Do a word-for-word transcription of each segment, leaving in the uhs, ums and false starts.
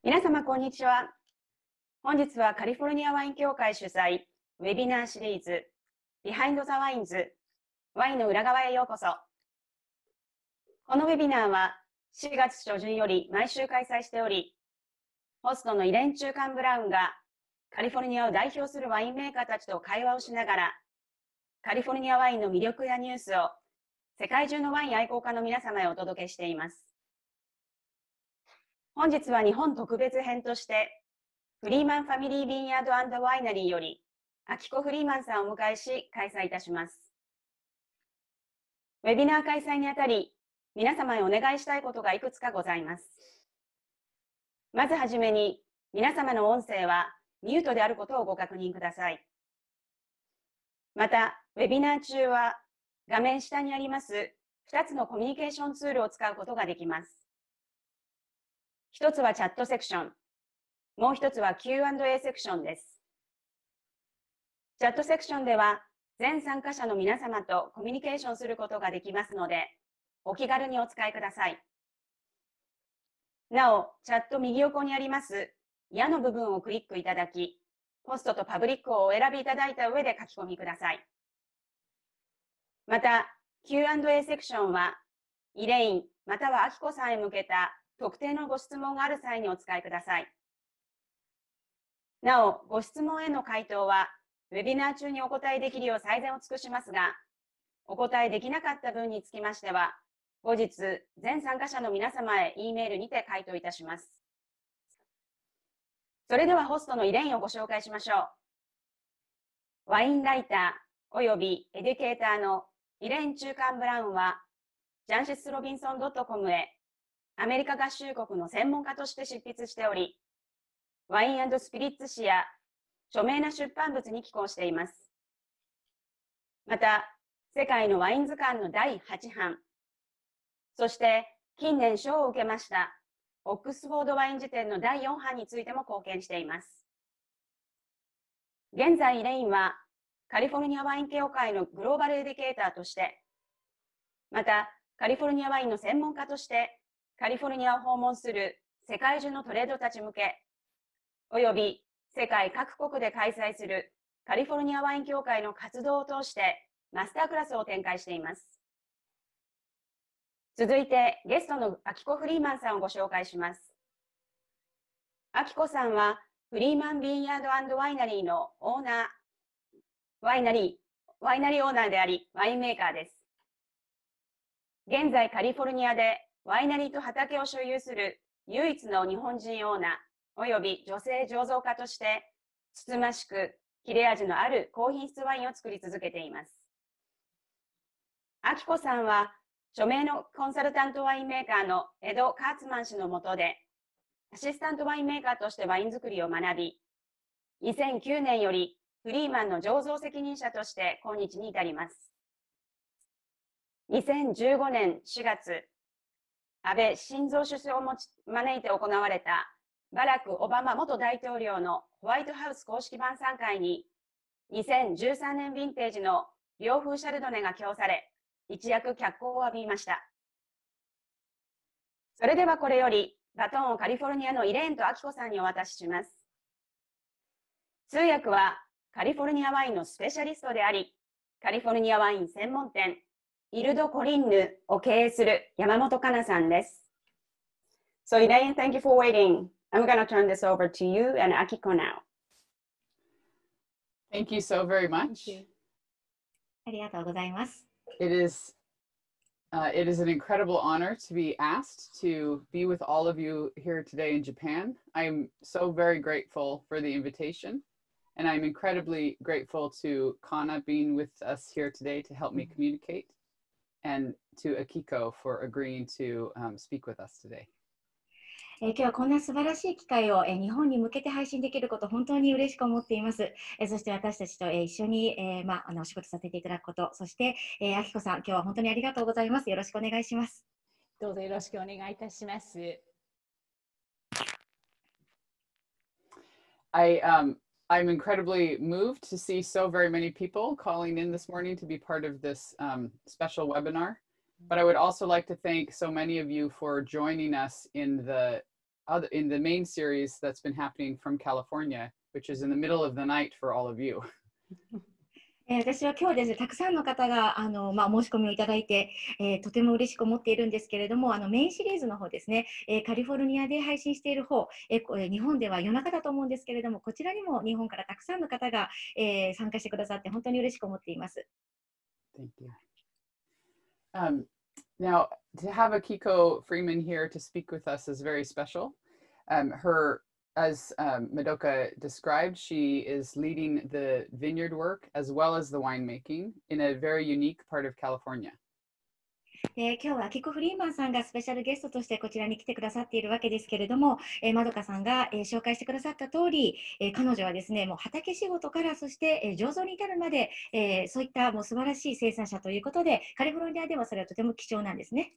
皆様、こんにちは。本日はカリフォルニアワイン協会主催ウェビナーシリーズ Behind the Wines ワインの裏側へようこそ。このウェビナーはしがつ初旬より毎週開催しており、ホストのイレン・チューカン・ブラウンがカリフォルニアを代表するワインメーカーたちと会話をしながら、カリフォルニアワインの魅力やニュースを世界中のワイン愛好家の皆様へお届けしています。本日は日本特別編として、フリーマンファミリービンヤード&ワイナリーより、アキコ・フリーマンさんをお迎えし、開催いたします。ウェビナー開催にあたり、皆様へお願いしたいことがいくつかございます。まずはじめに、皆様の音声はミュートであることをご確認ください。また、ウェビナー中は、画面下にありますふたつのコミュニケーションツールを使うことができます。ひとつはチャットセクション、もう一つは キューアンドエー セクションです。チャットセクションでは、全参加者の皆様とコミュニケーションすることができますので、お気軽にお使いください。なお、チャット右横にあります矢の部分をクリックいただき、ポストとパブリックをお選びいただいた上で書き込みください。また、キューアンドエー セクションは、イレインまたはアキコさんへ向けた特定のご質問がある際にお使いください。なお、ご質問への回答は、ウェビナー中にお答えできるよう最善を尽くしますが、お答えできなかった分につきましては、後日、全参加者の皆様へ E メールにて回答いたします。それではホストのイレインをご紹介しましょう。ワインライターおよびエデュケーターのイレイン・チューカン・ブラウンは、ジャンシス・ロビンソン .com へアメリカ合衆国の専門家として執筆しており、ワイン&スピリッツ誌や著名な出版物に寄稿しています。また、世界のワイン図鑑のだいはちはん、そして近年賞を受けましたオックスフォードワイン辞典のだいよんはんについても貢献しています。現在、イレインはカリフォルニアワイン協会のグローバルエデュケーターとして、またカリフォルニアワインの専門家としてカリフォルニアを訪問する世界中のトレードたち向け、および世界各国で開催するカリフォルニアワイン協会の活動を通してマスタークラスを展開しています。続いてゲストのアキコ・フリーマンさんをご紹介します。アキコさんはフリーマン・ビンヤード&ワイナリーのオーナー、ワイナリー、ワイナリーオーナーであり、ワインメーカーです。現在カリフォルニアでワイナリーと畑を所有する唯一の日本人オーナー、および女性醸造家として、つつましく切れ味のある高品質ワインを作り続けています。アキコさんは、著名のコンサルタントワインメーカーのエド・カーツマン氏の下で、アシスタントワインメーカーとしてワイン作りを学び、にせんきゅうねんよりフリーマンの醸造責任者として今日に至ります。にせんじゅうごねんしがつ、安倍晋三首相を招いて行われたバラク・オバマ元大統領のホワイトハウス公式晩餐会に、にせんじゅうさんねんヴィンテージの洋風シャルドネが供され、一躍脚光を浴びました。それではこれより、バトンをカリフォルニアのイレーンとアキコさんにお渡しします。通訳はカリフォルニアワインのスペシャリストであり、カリフォルニアワイン専門店、イルド・コリンヌを経営する山本香奈さんです。So Elaine, thank you for waiting. I'm going to turn this over to you and Akiko now. Thank you so very much. ありがとうございます。 It is, uh, it is an incredible honor to be asked to be with all of you here today in Japan. I'm so very grateful for the invitation, and I'm incredibly grateful to Kana being with us here today to help me communicate, and to Akiko for agreeing to um, speak with us today. えー、今日はこんな素晴らしい機会を、えー、日本に向けて配信できること本当に嬉しく思っています。えー、そして私たちと、えー、一緒に、えーまあ、あのお仕事させていただくこと、そして、えー、あきこさん、今日は本当にありがとうございます。よろしくお願いします。 どうぞよろしくお願いいたします。 I, um, I'm incredibly moved to see so very many people calling in this morning to be part of this um, special webinar. But I would also like to thank so many of you for joining us in the other in the main series that's been happening from California, which is in the middle of the night for all of you. えー私は今日ですね、たくさんの方があの、まあ、申し込みをいただいて、えーとても嬉しく思っているんですけれども、あのメインシリーズの方ですね、えーカリフォルニアで配信している方、えーこえー日本では夜中だと思うんですけれども、こちらにも日本からたくさんの方が、えー参加してくださって本当に嬉しく思っています。 Thank you. Um, now, to have Akiko Freeman here to speak with us is very special. Um, her, as um, Madoka described, she is leading the vineyard work as well as the winemaking in a very unique part of California. えー今日はアキコ・フリーマンさんがスペシャルゲストとしてこちらに来てくださっているわけですけれども、えー、まどかさんが、えー紹介してくださった通り、えー彼女はですね、もう畑仕事からそして、えー醸造に至るまで、えーそういったもう素晴らしい生産者ということで、カリフォルニアではそれはとても貴重なんですね。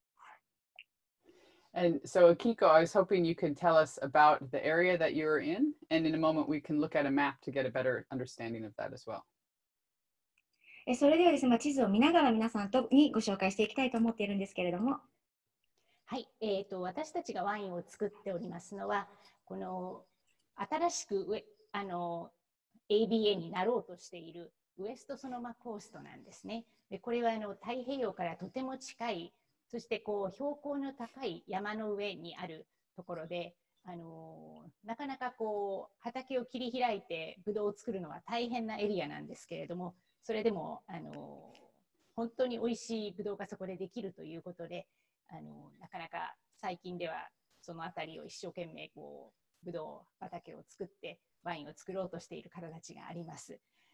And so, Akiko, I was hoping you could tell us about the area that you're in, and in a moment we can look at a map to get a better understanding of that as well. えーそれではですね、まあ、地図を見ながら皆さんとにご紹介していきたいと思っているんですけれども、 はい、えーと、私たちがワインを作っておりますのは、この新しくウェあの エービーエー になろうとしているウエストソノマコーストなんですね。でこれはあの太平洋からとても近い、そしてこう標高の高い山の上にあるところで、あのなかなかこう畑を切り開いてブドウを作るのは大変なエリアなんですけれども、それでもあの本当に美味しいブドウがそこでできるということで、あのなかなか最近ではそのあたりを一生懸命こうブドウ畑を作ってワインを作ろうとしている方たちがあります。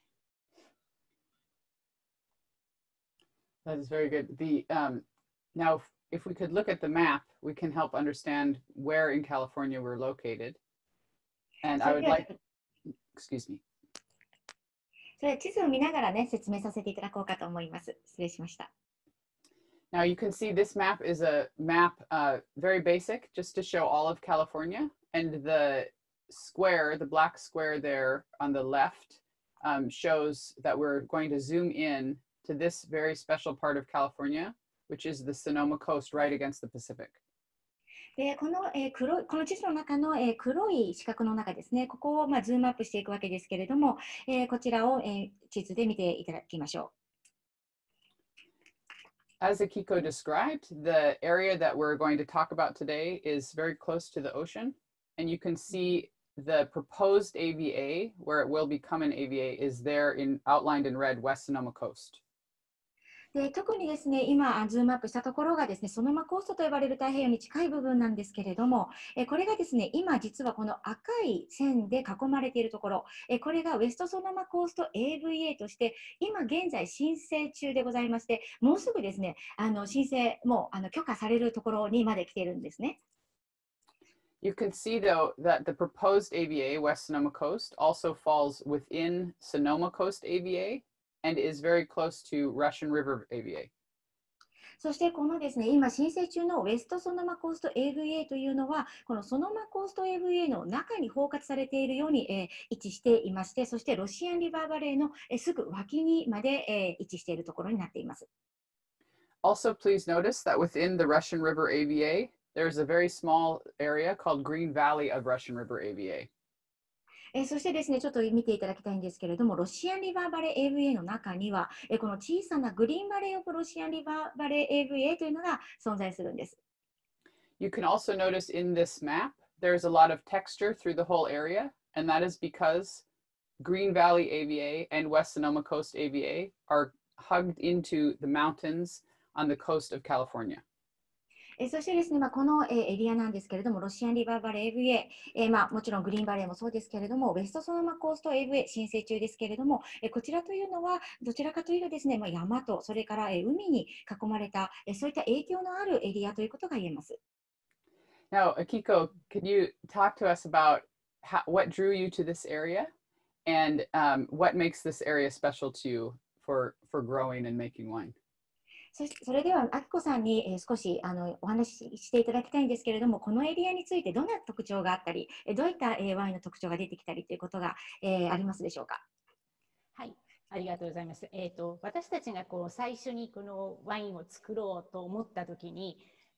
That is very good. The um, now, if we could look at the map, we can help understand where in California we're located. And I would like, excuse me. それ地図を見ながらね、説明させていただこうかと思います。失礼しました。 Now you can see this map is a map, uh, very basic, just to show all of California. And the square, the black square there on the left, um, shows that we're going to zoom in to this very special part of California, which is the Sonoma Coast right against the Pacific. でこの、えー黒いこの地図の中の、えー黒い四角の中ですね、ここを、まあ、ズームアップしていくわけですけれども、えーこちらを、えー地図で見ていただきましょう。 As Akiko described, the area that we're going to talk about today is very close to the ocean. And you can see the proposed A V A, where it will become an A V A, is there in outlined in red, West Sonoma Coast. で特にですね、今、あズームアップしたところがですね、ソノマコーストと呼ばれる太平洋に近い部分なんですけれども、えこれがですね、今実はこの赤い線で囲まれているところ、えこれがウェストソノマコースト エーブイエー として、今現在申請中でございまして、もうすぐですね、あの申請もうあの許可されるところにまで来ているんですね。 You can see, though, that the proposed A V A, West Sonoma Coast, also falls within Sonoma Coast A V A and is very close to Russian River A V A. そしてこのですね、今申請中のウェストソノマコースト エーブイエー というのは、このソノマコースト エーブイエー の中に包括されているように、えー位置していまして、そしてロシアンリバーバレーの、えーすぐ脇にまで、えー位置しているところになっています。 Also, please notice that within the Russian River A V A, there's a very small area called Green Valley of Russian River A V A. えーそしてですね、ちょっと見ていただきたいんですけれども、ロシアンリバーバレー エーブイエー の中には、えーこの小さなグリーンバレーオブロシアンリバーバレー エーブイエー というのが存在するんです。 You can also notice in this map, there's a lot of texture through the whole area, and that is because Green Valley A V A and West Sonoma Coast A V A are hugged into the mountains on the coast of California. えーそしてですね、まあ、この、えーエリアなんですけれども、ロシアンリバーバレー エーブイエー、えーまあ、もちろんグリーンバレーもそうですけれども、ウェストソノマコースト エーブイエー 申請中ですけれども、えーこちらというのは、どちらかというとですね、まあ、山と、それから、えー海に囲まれた、えーそういった影響のあるエリアということが言えます。 Now, Akiko, can you talk to us about how, what drew you to this area and um, what makes this area special to you for, for growing and making wine? そしそれでは、あきこさんに、えー少しあのお話ししていただきたいんですけれども、このエリアについてどんな特徴があったり、えーどういった、えーワインの特徴が出てきたりということが、えーありますでしょうか。 はい、ありがとうございます。えーと、私たちがこう最初にこのワインを作ろうと思った時に、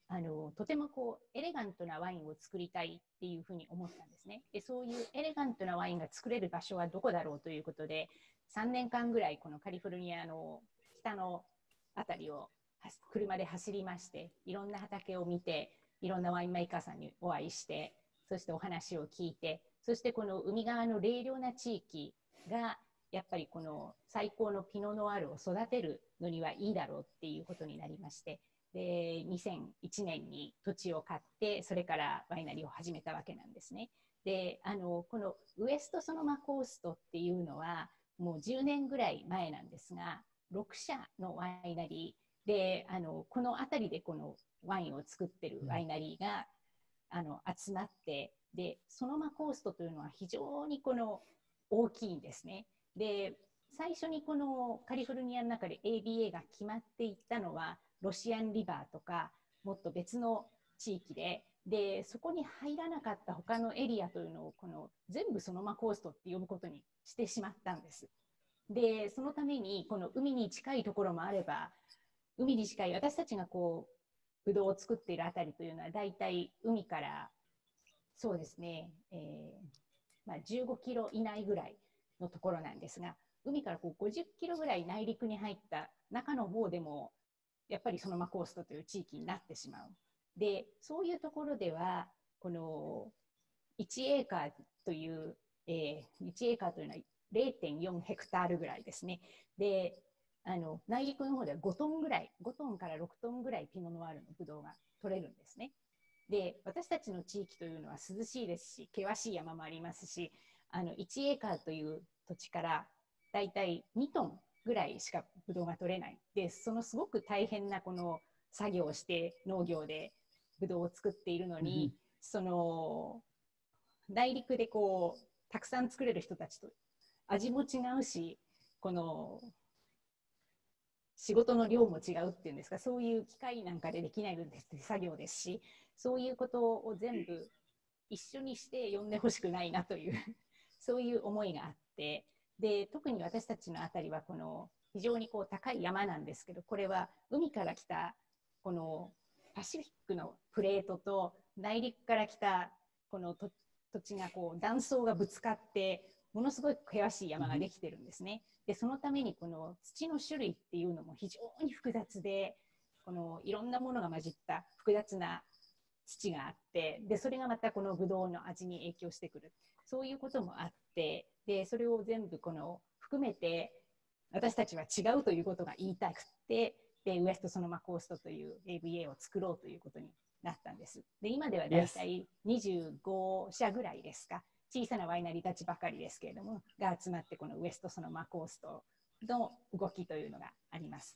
あのとてもこうエレガントなワインを作りたいっていうふうに思ったんですね。でそういうエレガントなワインが作れる場所はどこだろうということで、さんねんかんぐらいこのカリフォルニアの北の辺りを車で走りまして、いろんな畑を見て、いろんなワインメーカーさんにお会いして、そしてお話を聞いて、そしてこの海側の冷涼な地域がやっぱりこの最高のピノノワールを育てるのにはいいだろうっていうことになりまして、でにせんいちねんに土地を買って、それからワイナリーを始めたわけなんですね。であのこのウエストソノマコーストっていうのはもうじゅうねんぐらい前なんですが、ろくしゃのワイナリーで、あのこの辺りでこのワインを作ってるワイナリーが、うん、あの集まって、でソノマコーストというのは非常にこの大きいんですね。で最初にこのカリフォルニアの中で エービーエー が決まっていったのはロシアンリバーとかもっと別の地域で、でそこに入らなかった他のエリアというのをこの全部ソノマコーストって呼ぶことにしてしまったんです。でそのためにこの海に近いところもあれば、海に近い私たちがこうブドウを作っているあたりというのはだいたい海からそうですね、えーまあ、じゅうごキロ以内ぐらいのところなんですが、海からこうごじゅっキロぐらい内陸に入った中の方でもやっぱりソノマコーストという地域になってしまう。でそういうところではこのいちエーカーという、えー、いちエーカーというのは れいてんよんヘクタールぐらいですね。であの内陸の方ではごトンぐらい、ごトンからろくトンぐらいピノノワールのブドウが取れるんですね。で私たちの地域というのは涼しいですし、険しい山もありますし、あのいちエーカーという土地からだいたいにトンぐらいしかブドウが取れない。でそのすごく大変なこの作業をして農業でブドウを作っているのに、うん、その内陸でこうたくさん作れる人たちと味も違うし、この仕事の量も違うっていうんですか、そういう機械なんかでできないので作業ですし、そういうことを全部一緒にして呼んでほしくないなというそういう思いがあって、で特に私たちのあたりはこの非常にこう高い山なんですけど、これは海から来たこのパシフィックのプレートと内陸から来たこの土地がこう断層がぶつかってものすごい険しい山ができてるんですね。でそのためにこの土の種類っていうのも非常に複雑で、このいろんなものが混じった複雑な土があって、でそれがまたこのブドウの味に影響してくる、そういうこともあって、でそれを全部この含めて私たちは違うということが言いたくて、でウエストソノマコーストという エービーエー を作ろうということになったんです。で今ではだいたいにじゅうごしゃぐらいですか、小さなワイナリーたちばかりですけれどもが集まってこのウエストソノマコーストの動きというのがあります。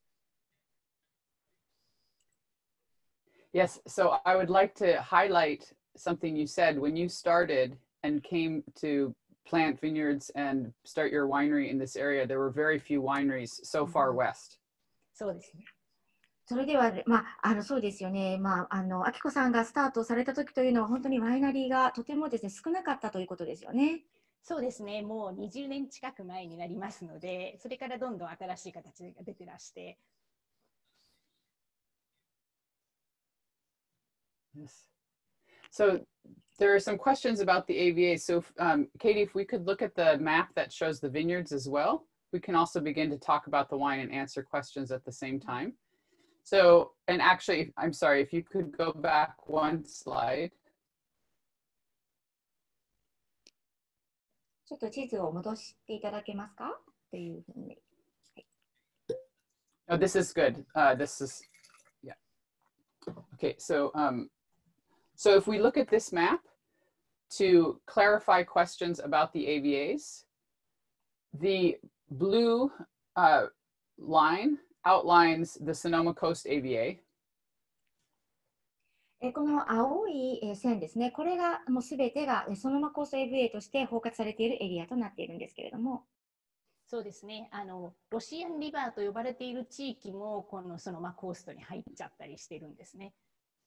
Yes, so I would like to highlight something you said when you started and came to plant vineyards and start your winery in this area. There were very few wineries so far west. そうですね。 それでは、まあ、あのそうですよね、まあ、あの明子さんがスタートされた時というのは本当にワイナリーがとてもですね少なかったということですよね。 そうですね、もうにじゅうねん近く前になりますので、それからどんどん新しい形が出てらして。 Yes. So there are some questions about the A V A. So um, Katie, if we could look at the map that shows the vineyards as well, we can also begin to talk about the wine and answer questions at the same time. So, and actually, I'm sorry, if you could go back one slide. ちょっと地図を戻していただけますかというふうに。 Oh, this is good. Uh, this is, yeah. Okay, so, um, so if we look at this map to clarify questions about the A V As, the blue uh, line outlines the Sonoma Coast A V A. この青い線ですね、これがもうすべてがソノマコースト エーブイエー として包括されているエリアとなっているんですけれども。 そうですね、あのロシアンリバーと呼ばれている地域もこのソノマコーストに入っちゃったりしてるんですね。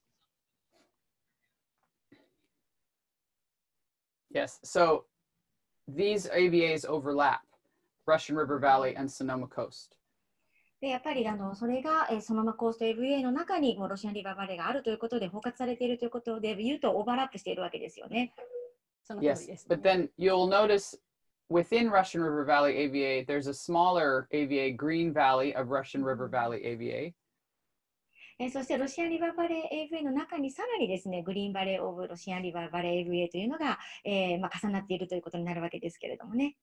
Yes, so these A V As overlap, Russian River Valley and Sonoma Coast. でやっぱりあのそれが、えー、ソノマコースト エーブイエー の中にもうロシアンリバーバレーがあるということで包括されているということで言うとオーバーラップしているわけですよね。 その通り Yes, ですね。 but then you'll notice within Russian River Valley A V A, there's a smaller A V A, Green Valley of Russian River Valley A V A. えーそしてロシアンリバーバレー エーブイエー の中にさらにですね、グリーンバレーオブロシアンリバーバレー エーブイエー というのが、えーまあ、重なっているということになるわけですけれどもね。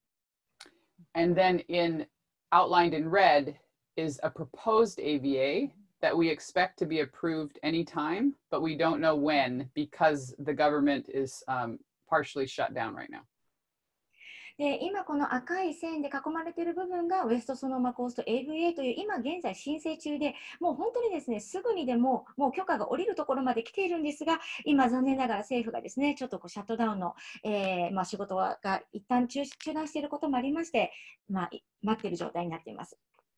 And then in outlined in red is a proposed A V A that we expect to be approved anytime, but we don't know when because the government is um, partially shut down right now. で今この赤い線で囲まれている部分がウエストソノマコースト エーブイエー という今現在申請中でもう本当にですねすぐにでももう許可が下りるところまで来ているんですが今残念ながら政府がですねちょっとこうシャットダウンの、えーまあ、仕事が一旦中中断していることもありまして、まあ、待っている状態になっています。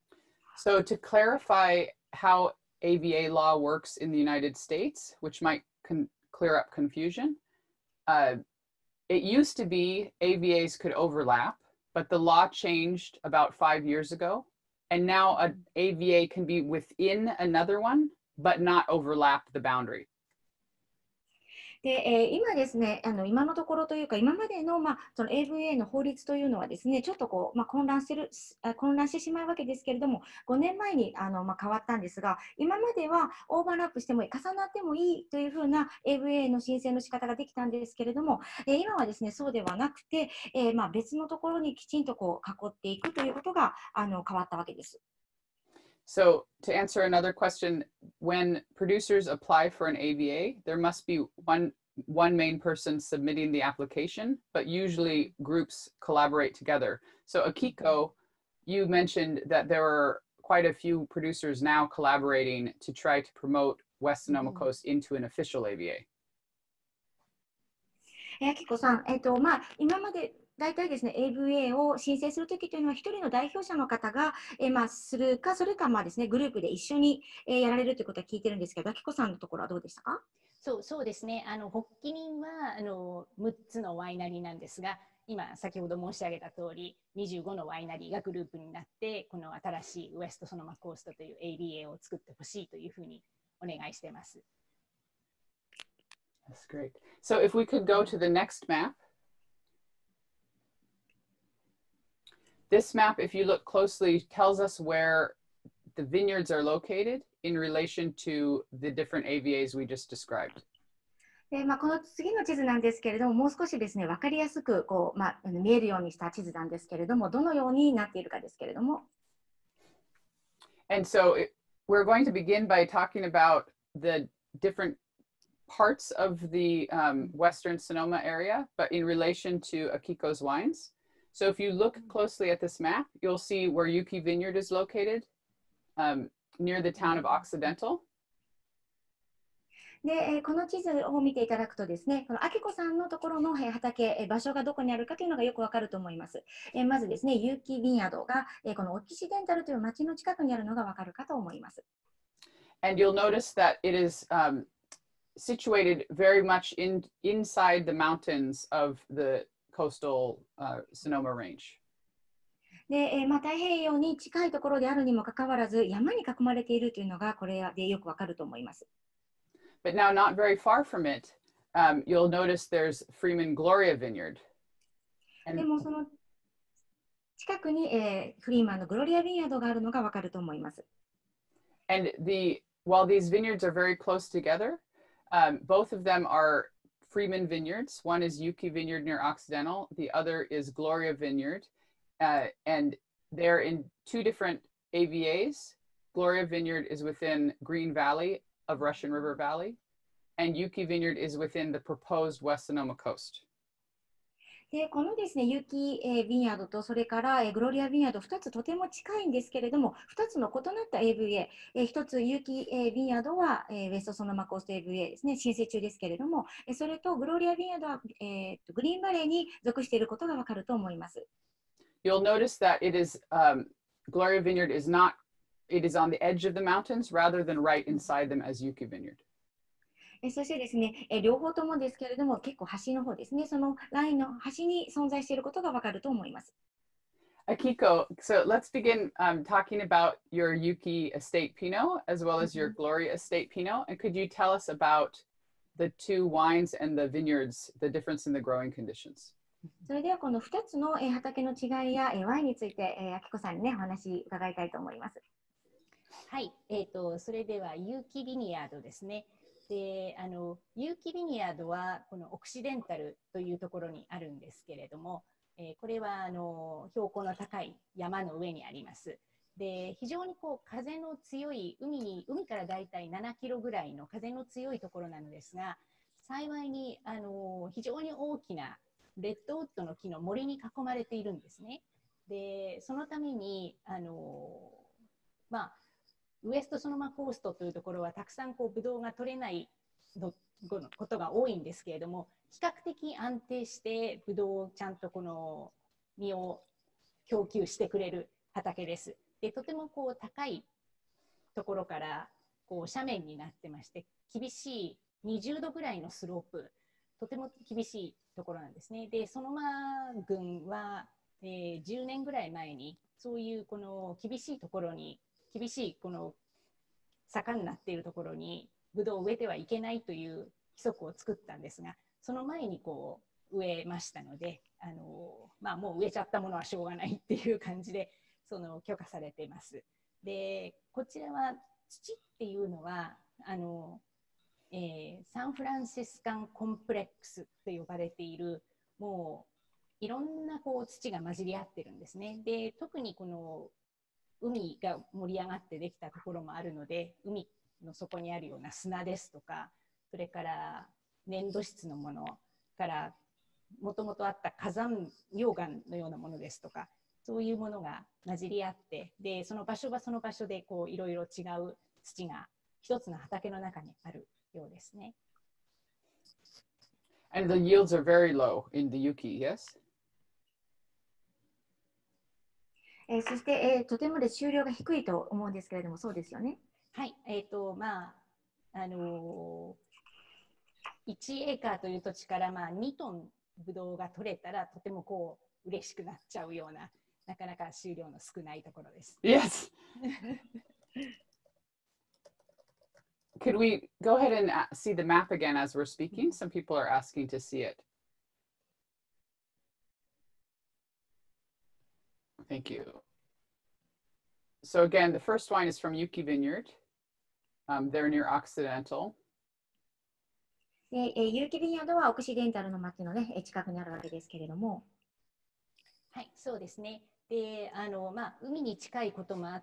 So to clarify how A V A law works in the United States, which might con- clear up confusion, uh, it used to be A V As could overlap, but the law changed about five years ago. And now an A V A can be within another one, but not overlap the boundary. でえー、今ですねあの今のところというか今までの、まあ、その エーブイエー の法律というのはですねちょっとこう、まあ、混乱してる混乱してしまうわけですけれどもごねんまえにあの、まあ、変わったんですが今まではオーバーラップしてもいい重なってもいいというふうな エーブイエー の申請の仕方ができたんですけれども、えー、今はですねそうではなくて、えーまあ、別のところにきちんとこう囲っていくということがあの変わったわけです。 So to answer another question, when producers apply for an A V A, there must be one one main person submitting the application, but usually groups collaborate together. So Akiko, you mentioned that there are quite a few producers now collaborating to try to promote West Sonoma Coast into an official A V A. えー、きこさん、えーとまあ、今まで大体ですね エーブイエー を申請するときというのは一人の代表者の方が、えーまあ、するかそれかまあですねグループで一緒に、えー、やられるということは聞いてるんですけど、あきこさんのところはどうでしたか？ そうそうですね。あの発起人はあのむっつのワイナリーなんですが、今先ほど申し上げた通りにじゅうごのワイナリーがグループになってこの新しいウエストソノマコーストという エービーエー を作ってほしいというふうにお願いしています。 That's great. So if we could go to the next map. This map, if you look closely, tells us where the vineyards are located in relation to the different A V As we just described. でまあ、この次の地図なんですけれども、もう少しですね分かりやすくこう、まあ、見えるようにした地図なんですけれども、どのようになっているかですけれども。 And so it, we're going to begin by talking about the different parts of the um, Western Sonoma area, but in relation to Akiko's wines. So if you look closely at this map, you'll see where Yuki Vineyard is located, um, near the town of Occidental. で、えー、この地図を見ていただくとですね、このあきこさんのところの畑、えー、場所がどこにあるかというのがよくわかると思います。えー、まずですね、ユーキビンヤドが、えー、このオキシデンタルという町の近くにあるのがわかるかと思います。 And you'll notice that it is um, situated very much in, inside the mountains of the coastal uh, Sonoma Range. で、えーまあ、太平洋に近いところであるにもかかわらず、山に囲まれているというのがこれでよくわかると思います。 But now, not very far from it, um, you'll notice there's Freeman Gloria Vineyard. でもその近くに、えー、フリーマンのグロリア・ビンヤードがあるのがわかると思います。 And the, while these vineyards are very close together, um, both of them are Freeman Vineyards. One is Yuki Vineyard near Occidental. The other is Gloria Vineyard. Uh, and they're in two different A V As. Gloria Vineyard is within Green Valley of Russian River Valley, and Yuki Vineyard is within the proposed West Sonoma Coast. でこのですね、ユキ、えー、ビンヤードとそれから、えー、グロリア・ビンヤードふたつとても近いんですけれども、ふたつの異なった エーブイエー、えー、ひとつユキ、えー、ビンヤードは、えー、ウェストソノマコースト エーブイエー ですね、申請中ですけれども、えー、それとグロリア・ビンヤードは、えー、グリーンバレーに属していることがわかると思います。 You'll notice that it is, um, Gloria Vineyard is not, it is on the edge of the mountains rather than right inside them as Yuki Vineyard. えそしてですね、え両方ともですけれども、結構端の方ですね、そのラインの端に存在していることがわかると思います。 Akiko, so let's begin um, talking about your Yuki Estate Pinot as well as your Gloria Estate Pinot. And could you tell us about the two wines and the vineyards, the difference in the growing conditions? それではこのふたつの、えー、畑の違いや、えー、ワインについて、えー、あきこさんにねお話伺いたいと思います。 はい、えーと、それでは有機ビニヤードですね。で、あの有機ビニヤードはこのオクシデンタルというところにあるんですけれども、えー、これはあの標高の高い山の上にあります。で、非常にこう風の強い海に海からだいたいななキロぐらいの風の強いところなのですが、幸いにあの非常に大きなレッドウッドの木の森に囲まれているんですね。で、そのためにあのまあウエストソノマコーストというところはたくさんこうブドウが取れないのことが多いんですけれども、比較的安定してブドウをちゃんとこの実を供給してくれる畑です。で、とてもこう高いところからこう斜面になってまして、厳しいにじゅうどぐらいのスロープ、とても厳しいところなんですね。で、ソノマ郡は、えー、じゅうねんぐらい前にそういうこの厳しいところに厳しいこの坂になっているところにブドウを植えてはいけないという規則を作ったんですが、その前にこう植えましたので、あの、まあ、もう植えちゃったものはしょうがないっていう感じでその許可されています。で、こちらは土っていうのはあの、えー、サンフランシスカンコンプレックスと呼ばれている、もういろんなこう土が混じり合ってるんですね。で、特にこの海が盛り上がってできたところもあるので、海の底にあるような砂ですとか、それから粘土質のものからもともとあった火山溶岩のようなものですとか、そういうものが混じり合って、でその場所はその場所でこういろいろ違う土が一つの畑の中にあるようですね。 And the yields are very low in the Yuki, yes? えー、そして、えー、とてもで収量が低いと思うんですけれども、そうですよね。 はい、えっと、まあ、あのー、いちエーカーという土地からまあにトンブドウが取れたらとてもこう嬉しくなっちゃうような、なかなか収量の少ないところです。 Yes. Could we go ahead and see the map again as we're speaking? Some people are asking to see it. Thank you. So again, the first wine is from Yuki Vineyard. Um, they're near Occidental. で、えー、有機ビニヤードはオクシデンタルの町のね、近くにあるわけですけれども。 はい、そうですね。で、あの、まあ、海に近いこともあって、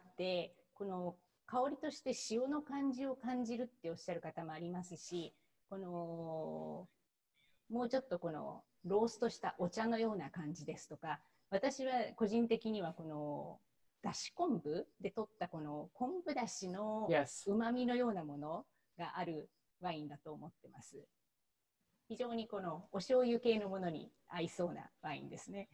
この香りとして潮の感じを感じるっておっしゃる方もありますし、このもうちょっとこのローストしたお茶のような感じですとか、私は個人的にはこのだし昆布で取ったこの昆布だしのうまみのようなものがあるワインだと思ってます。非常にこのお醤油系のものに合いそうなワインですね。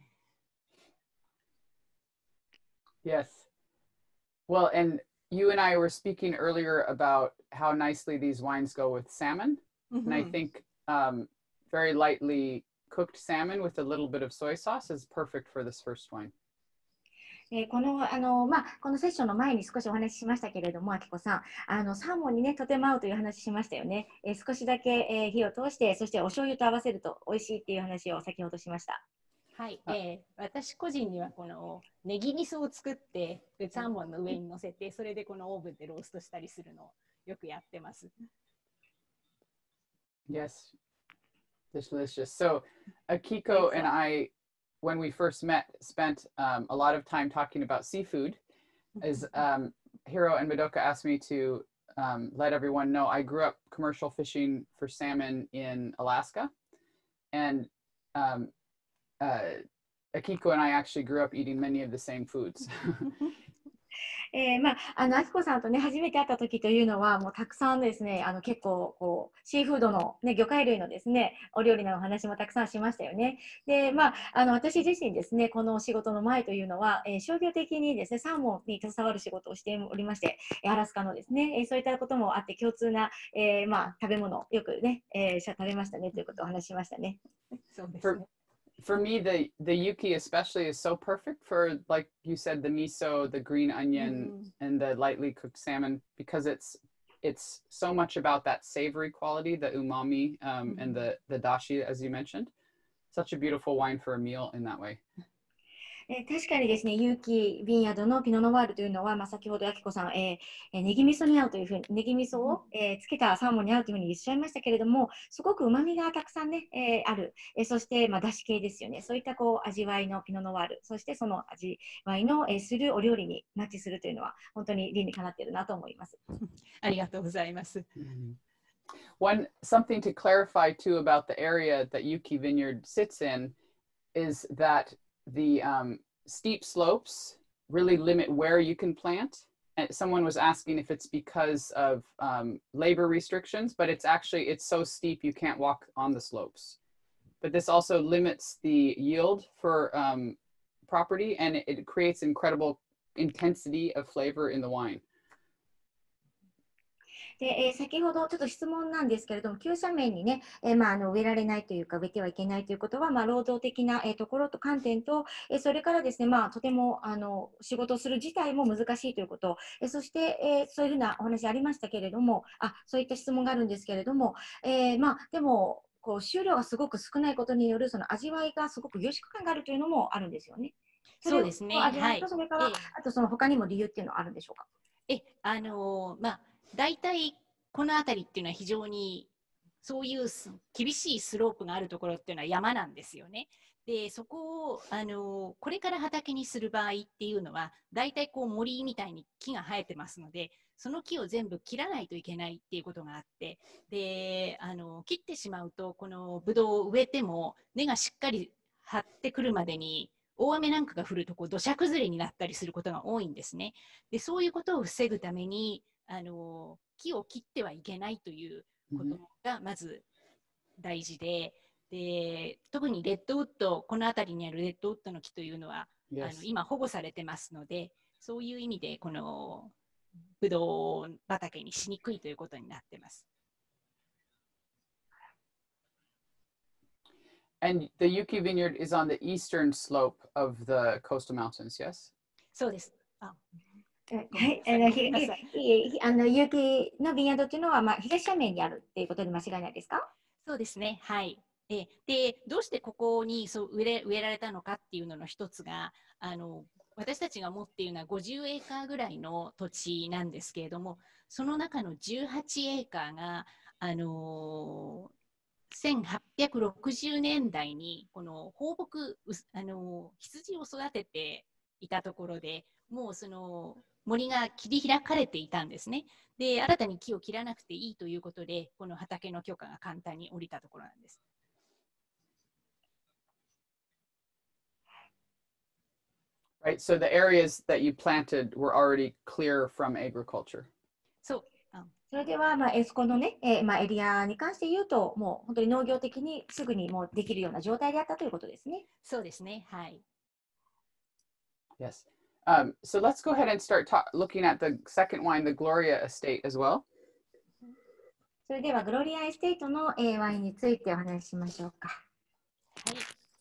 Yes. Well, and you and I were speaking earlier about how nicely these wines go with salmon. Mm-hmm. And I think um, very lightly cooked salmon with a little bit of soy sauce is perfect for this first wine. えー、このあの、まあ、このセッションの前に少しお話ししましたけれども、あきこさん、あのサーモンにねとても合うという話しましたよね。えー、少しだけ、えー、火を通して、そしてお醤油と合わせると美味しいっていう話を先ほどしました。 はい、えー、私個人にはこのネギ味噌を作ってサーモンの上に乗せて、それでこのオーブンでローストしたりするのをよくやってます。 Yes, delicious. So Akiko and I, when we first met, spent um, a lot of time talking about seafood. As um, Hiro and Madoka asked me to um, let everyone know, I grew up commercial fishing for salmon in Alaska, and um, uh, Akiko and I actually grew up eating many of the same foods. えーまあ、あのあきこさんとね初めて会った時というのはもうたくさんですね、あの結構こうシーフードの、ね、魚介類のですねお料理のお話もたくさんしましたよね。で、まあ、あの私自身ですねこの仕事の前というのは、えー、商業的にですねサーモンに携わる仕事をしておりまして、アラスカのですね、えー、そういったこともあって共通な、えーまあ、食べ物よくね、えー、食べましたねということをお話ししましたね。 そうですね。 For me, the the yuki especially is so perfect for, like you said, the miso, the green onion, Mm. and the lightly cooked salmon, because it's it's so much about that savory quality, the umami, um, and the the dashi, as you mentioned. Such a beautiful wine for a meal in that way. えー確かにですね、有機ビンヤードのピノノワールというのは、まあ、先ほどあきこさん、えーえーネギ味噌に合うというふうに、ネギ味噌を、えーつけたサーモンに合うというふうにおっしゃいましたけれども、すごく旨味がたくさんね、えーある、えーそして、まあ、だし系ですよね、そういったこう味わいのピノノワール、そしてその味わいの、えーするお料理にマッチするというのは、本当に理にかなっているなと思います。 ありがとうございます。 One something to clarify too about the area that Yuki Vineyard sits in is that the um, steep slopes really limit where you can plant. And someone was asking if it's because of um, labor restrictions, but it's actually, it's so steep you can't walk on the slopes. But this also limits the yield for um, property, and it, it creates incredible intensity of flavor in the wine. で、えー先ほどちょっと質問なんですけれども、急斜面にね、えーまあ、あの植えられないというか、植えてはいけないということは、まあ、労働的な、えーところと観点と、えーそれからですね、まあ、とてもあの仕事をする自体も難しいということ、えーそして、えーそういうふうなお話ありましたけれども、あ、そういった質問があるんですけれども、えーまあ、でも、こう収量がすごく少ないことによるその味わいがすごく凝縮感があるというのもあるんですよね。れそうですね。 味わいと、 はい。 それから、 ええあとその他にも理由っていうのはあるんでしょうか。 え、あのーまあ、大体この辺りっていうのは非常にそういうす厳しいスロープがあるところっていうのは山なんですよね。で、そこを、あのーこれから畑にする場合っていうのは、大体こう森みたいに木が生えてますので、その木を全部切らないといけないっていうことがあって、で、あのー切ってしまうと、このブドウを植えても根がしっかり張ってくるまでに、大雨なんかが降るとこう土砂崩れになったりすることが多いんですね。で、そういうことを防ぐために、あの木を切ってはいけないということがまず大事で、で特にレッドウッド、この辺りにあるレッドウッドの木というのは、 Yes. あの今保護されてますので、そういう意味でこのブドウ畑にしにくいということになってます。 And the Yuki Vineyard is on the eastern slope of the coastal mountains, yes? そうです。あはい、あの、ひ、ひ、ひあの、有機のビンヤードっていうのは、まあ、東斜面にあるっていうことで間違いないですか。 そうですね。はい。えで、どうしてここにそう植え、植えられたのかっていうのの一つが、あの、私たちが持っているのはごじゅうエーカーぐらいの土地なんですけれども、その中のじゅうはちエーカーが、あのせんはっぴゃくろくじゅうねんだいにこの放牧、あの羊を育てていたところで、もうその森が切り開かれていたんですね。で、新たに木を切らなくていいということで、この畑の許可が簡単に下りたところなんです。 Right. So the areas that you planted were already clear from agriculture. そう。あそれでは、まあ、エスコのね、えーまあ、エリアに関して言うと、もう本当に農業的にすぐにもうできるような状態であったということですね。 そうですね。はい。 Yes. Um, so let's go ahead and start ta- looking at the second wine, the Gloria Estate as well. それでは、グロリアエステートの、えーワインについてお話ししましょうか。 はい。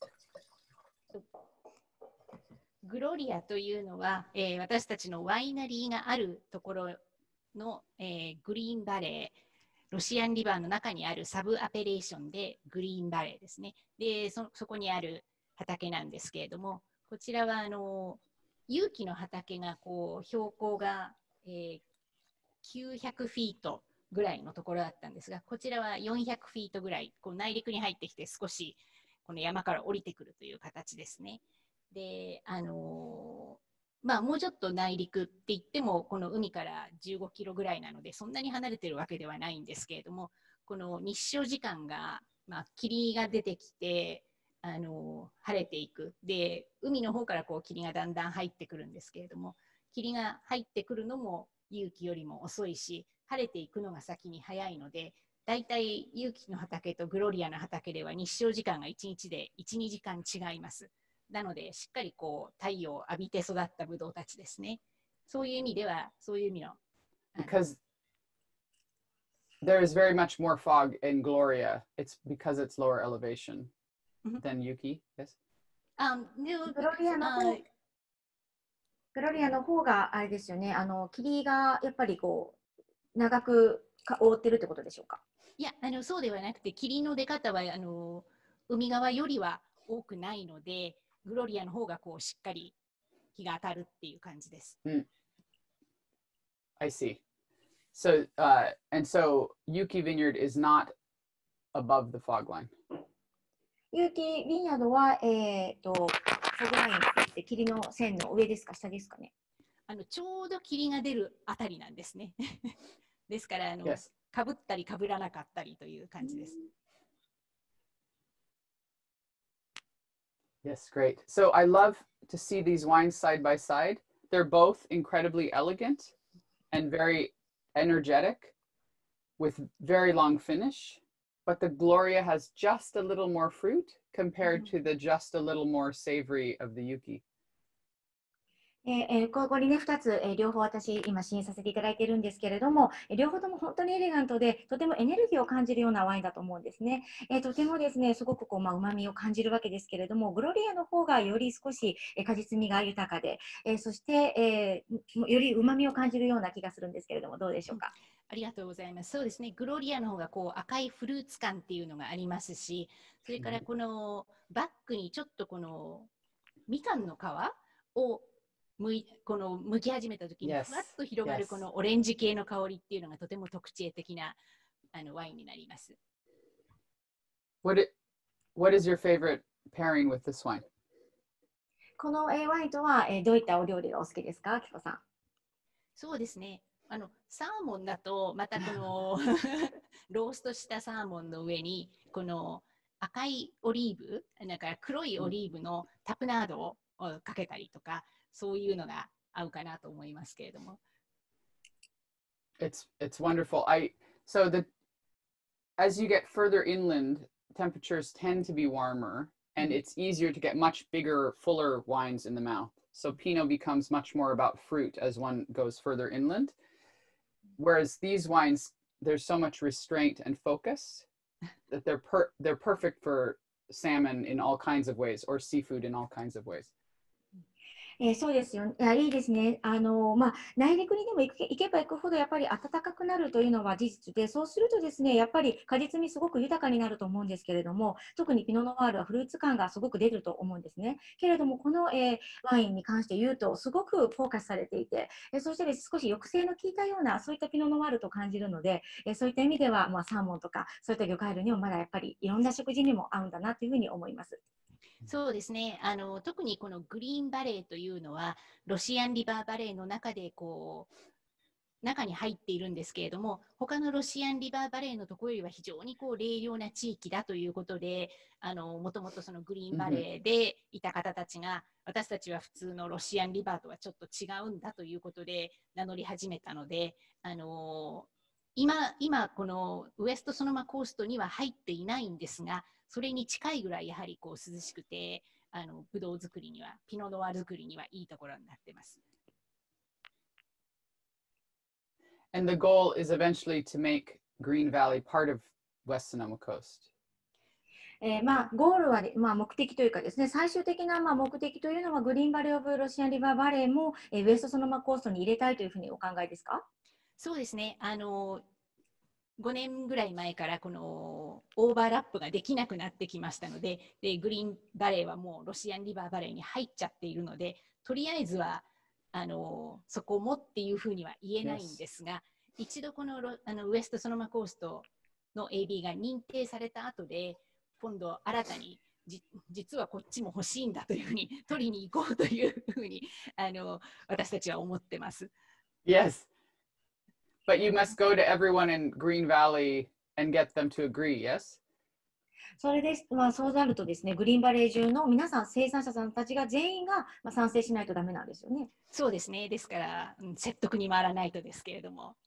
グロリアというのは、えー私たちのワイナリーがあるところの、えーグリーンバレー、ロシアンリバーの中にあるサブアペレーションでグリーンバレーですね。で、そ、そこにある畑なんですけれども、こちらはあの有機の畑がこう標高が、えーきゅうひゃくフィートぐらいのところだったんですが、こちらはよんひゃくフィートぐらい、こう内陸に入ってきて少しこの山から降りてくるという形ですね。で、あのーまあもうちょっと内陸って言ってもこの海からじゅうごキロぐらいなのでそんなに離れてるわけではないんですけれども、この日照時間が、まあ、霧が出てきて、あのー晴れていく。で、海の方からこう霧がだんだん入ってくるんですけれども、霧が入ってくるのも有機よりも遅いし、晴れていくのが先に早いので、だいたい有機の畑とグロリアの畑では日照時間がいちにちでいち、にじかん違います。なので、しっかりこう太陽を浴びて育ったブドウたちですね。そういう意味では、そういう意味の。 Because there is very much more fog in Gloria. It's because it's lower elevation. Mhm. than Yuki. Yes. Um, no, グロリアの方 uh, グロリアの方があれですよね、あの霧がやっぱりこう長くか覆ってるってことでしょうか。 いや、あのそうではなくて、霧の出方はあの海側よりは多くないので、グロリアの方がこうしっかり日が当たるっていう感じです。 I see. So, uh, and so Yuki Vineyard is not above the fog line. 有機ビンヤードは、えっ、と、フォグラインって霧の線の上ですか、下ですかね。 あのちょうど霧が出るあたりなんですね。ですからあの、 Yes. かぶったりかぶらなかったりという感じです。 Yes, great. So I love to see these wines side by side. They're both incredibly elegant and very energetic with very long finish, but the Gloria has just a little more fruit compared to the just a little more savory of the Yuki. えーえーここにね、ふたつ、えー両方私、今、試飲させていただいているんですけれども、えー両方とも本当にエレガントで、とてもエネルギーを感じるようなワインだと思うんですね。えーとてもですね、すごくこう、まあ、旨味を感じるわけですけれども、グロリアの方がより少し、えー果実味が豊かで、えーそして、えーより旨味を感じるような気がするんですけれども、どうでしょうか。 ありがとうございます。そうですね、グロリアの方がこう赤いフルーツ感っていうのがありますし、それからこのバッグにちょっとこのみかんの皮をむいこの剥き始めた時に Yes. ふわっと広がる Yes. このオレンジ系の香りっていうのがとても特徴的なあのワインになります。 What it, what is your favorite pairing with this wine? この、えーワインとは、えーどういったお料理がお好きですか、あきこさん。 そうですね。あのサーモンだとまたこのローストしたサーモンの上にこの赤いオリーブ、だから黒いオリーブのタプナードをかけたりとか、そういうのが合うかなと思いますけれども。 It's it's wonderful. I so the as you get further inland, temperatures tend to be warmer and it's easier to get much bigger, fuller wines in the mouth. So Pinot becomes much more about fruit as one goes further inland. Whereas these wines, there's so much restraint and focus that they're per they're perfect for salmon in all kinds of ways or seafood in all kinds of ways. えーそうですよ、いや、いいですね。あのまあ、内陸にでも行く行けば行くほどやっぱり暖かくなるというのは事実で、そうするとですね、やっぱり果実味すごく豊かになると思うんですけれども、特にピノノワールはフルーツ感がすごく出ると思うんですね。けれども、この、えーワインに関して言うと、すごくフォーカスされていて、えーそしてです、少し抑制の効いたような、そういったピノノワールと感じるので、えーそういった意味では、まあ、サーモンとか、そういった魚介類にもまだやっぱりいろんな食事にも合うんだなというふうに思います。 そうですね。あの特にこのグリーンバレーというのはロシアンリバーバレーの中でこう中に入っているんですけれども、他のロシアンリバーバレーのところよりは非常にこう冷涼な地域だということで、あのもともとそのグリーンバレーでいた方たちが、私たちは普通のロシアンリバーとはちょっと違うんだということで名乗り始めたので、あの今今このウエストソノマコーストには入っていないんですが、それに近いぐらいやはりこう涼しくて、あのブドウ作りには、ピノノワール作りにはいいところになっています。 And the goal is eventually to make Green Valley part of West Sonoma Coast. えーまあ、ゴールは、まあ、目的というかですね、最終的なまあ目的というのは、グリーンバレー・オブ・ロシアン・リバー・バレーも、えーウエストソノマコーストに入れたいというふうにお考えですか？ そうですね。あのごねんぐらい前からこのオーバーラップができなくなってきましたので、でグリーンバレーはもうロシアンリバーバレーに入っちゃっているので、とりあえずはあのそこもっていうふうには言えないんですが、yes. 一度このロあのウエストソノマコーストの エービー が認定された後で、今度新たにじ実はこっちも欲しいんだというふうに取りに行こうというふうにあの私たちは思ってます。 Yes. But you must go to everyone in Green Valley and get them to agree, yes? それです、まあ、そうなるとですね、グリーンバレー中の皆さん、生産者さんたちが全員がまあ賛成しないとダメなんですよね。 そうですね。ですから、うん、説得に回らないとですけれども。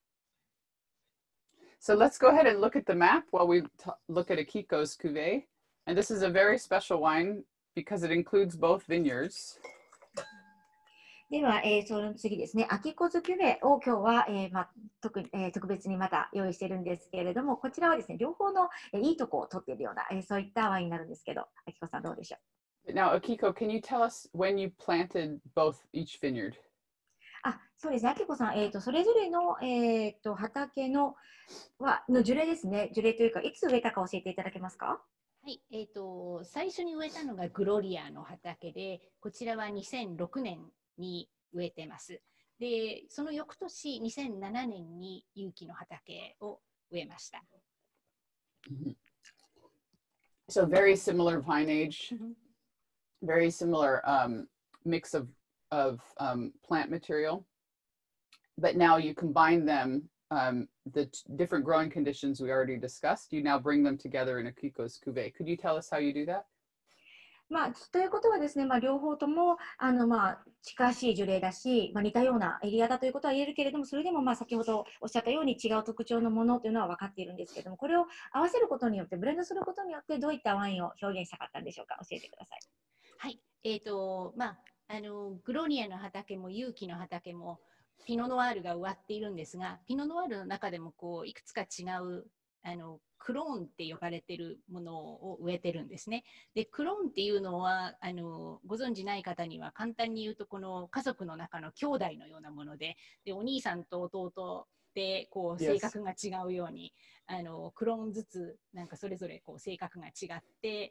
So let's go ahead and look at the map while we look at Akiko's cuvee. And this is a very special wine because it includes both vineyards. では、えー、その次ですね、秋コズキュベを今日は、えーまあ、特に、えー、特別にまた用意しているんですけれども、こちらはですね、両方の、えー、いいとこを取っているような、えー、そういったワインになるんですけど、秋子さんどうでしょう。 Now, Akiko, can you tell us when you planted both each vineyard? あ、そうですね、秋子さん、えーと、それぞれの、えーと、畑のはの樹齢ですね、樹齢というか、いつ植えたか教えていただけますか。 はい、えーと、最初に植えたのがグロリアの畑で、こちらはにせんろくねんに植えてます。で、その翌年、にせんななねんに有機の畑を植えました。 So very similar vine age, very similar um, mix of, of um, plant material, but now you combine them, um, the different growing conditions we already discussed, you now bring them together in Akiko's cuvee. Could you tell us how you do that? まあ、ということはですね、まあ、両方ともあの、まあ、近しい樹齢だし、まあ、似たようなエリアだということは言えるけれども、それでもまあ先ほどおっしゃったように違う特徴のものというのは分かっているんですけれども、これを合わせることによって、ブレンドすることによって、どういったワインを表現したかったんでしょうか、教えてください。 はい、えーとまあ、あのグロリアの畑も有機の畑もピノノワールが植わっているんですが、ピノノワールの中でもこういくつか違うあのクローンって呼ばれているものを植えてるんですね。で、クローンっていうのはあのご存じない方には簡単に言うと、この家族の中の兄弟のようなもので、でお兄さんと弟でこう性格が違うように、yes. あのクローンずつなんかそれぞれこう性格が違って、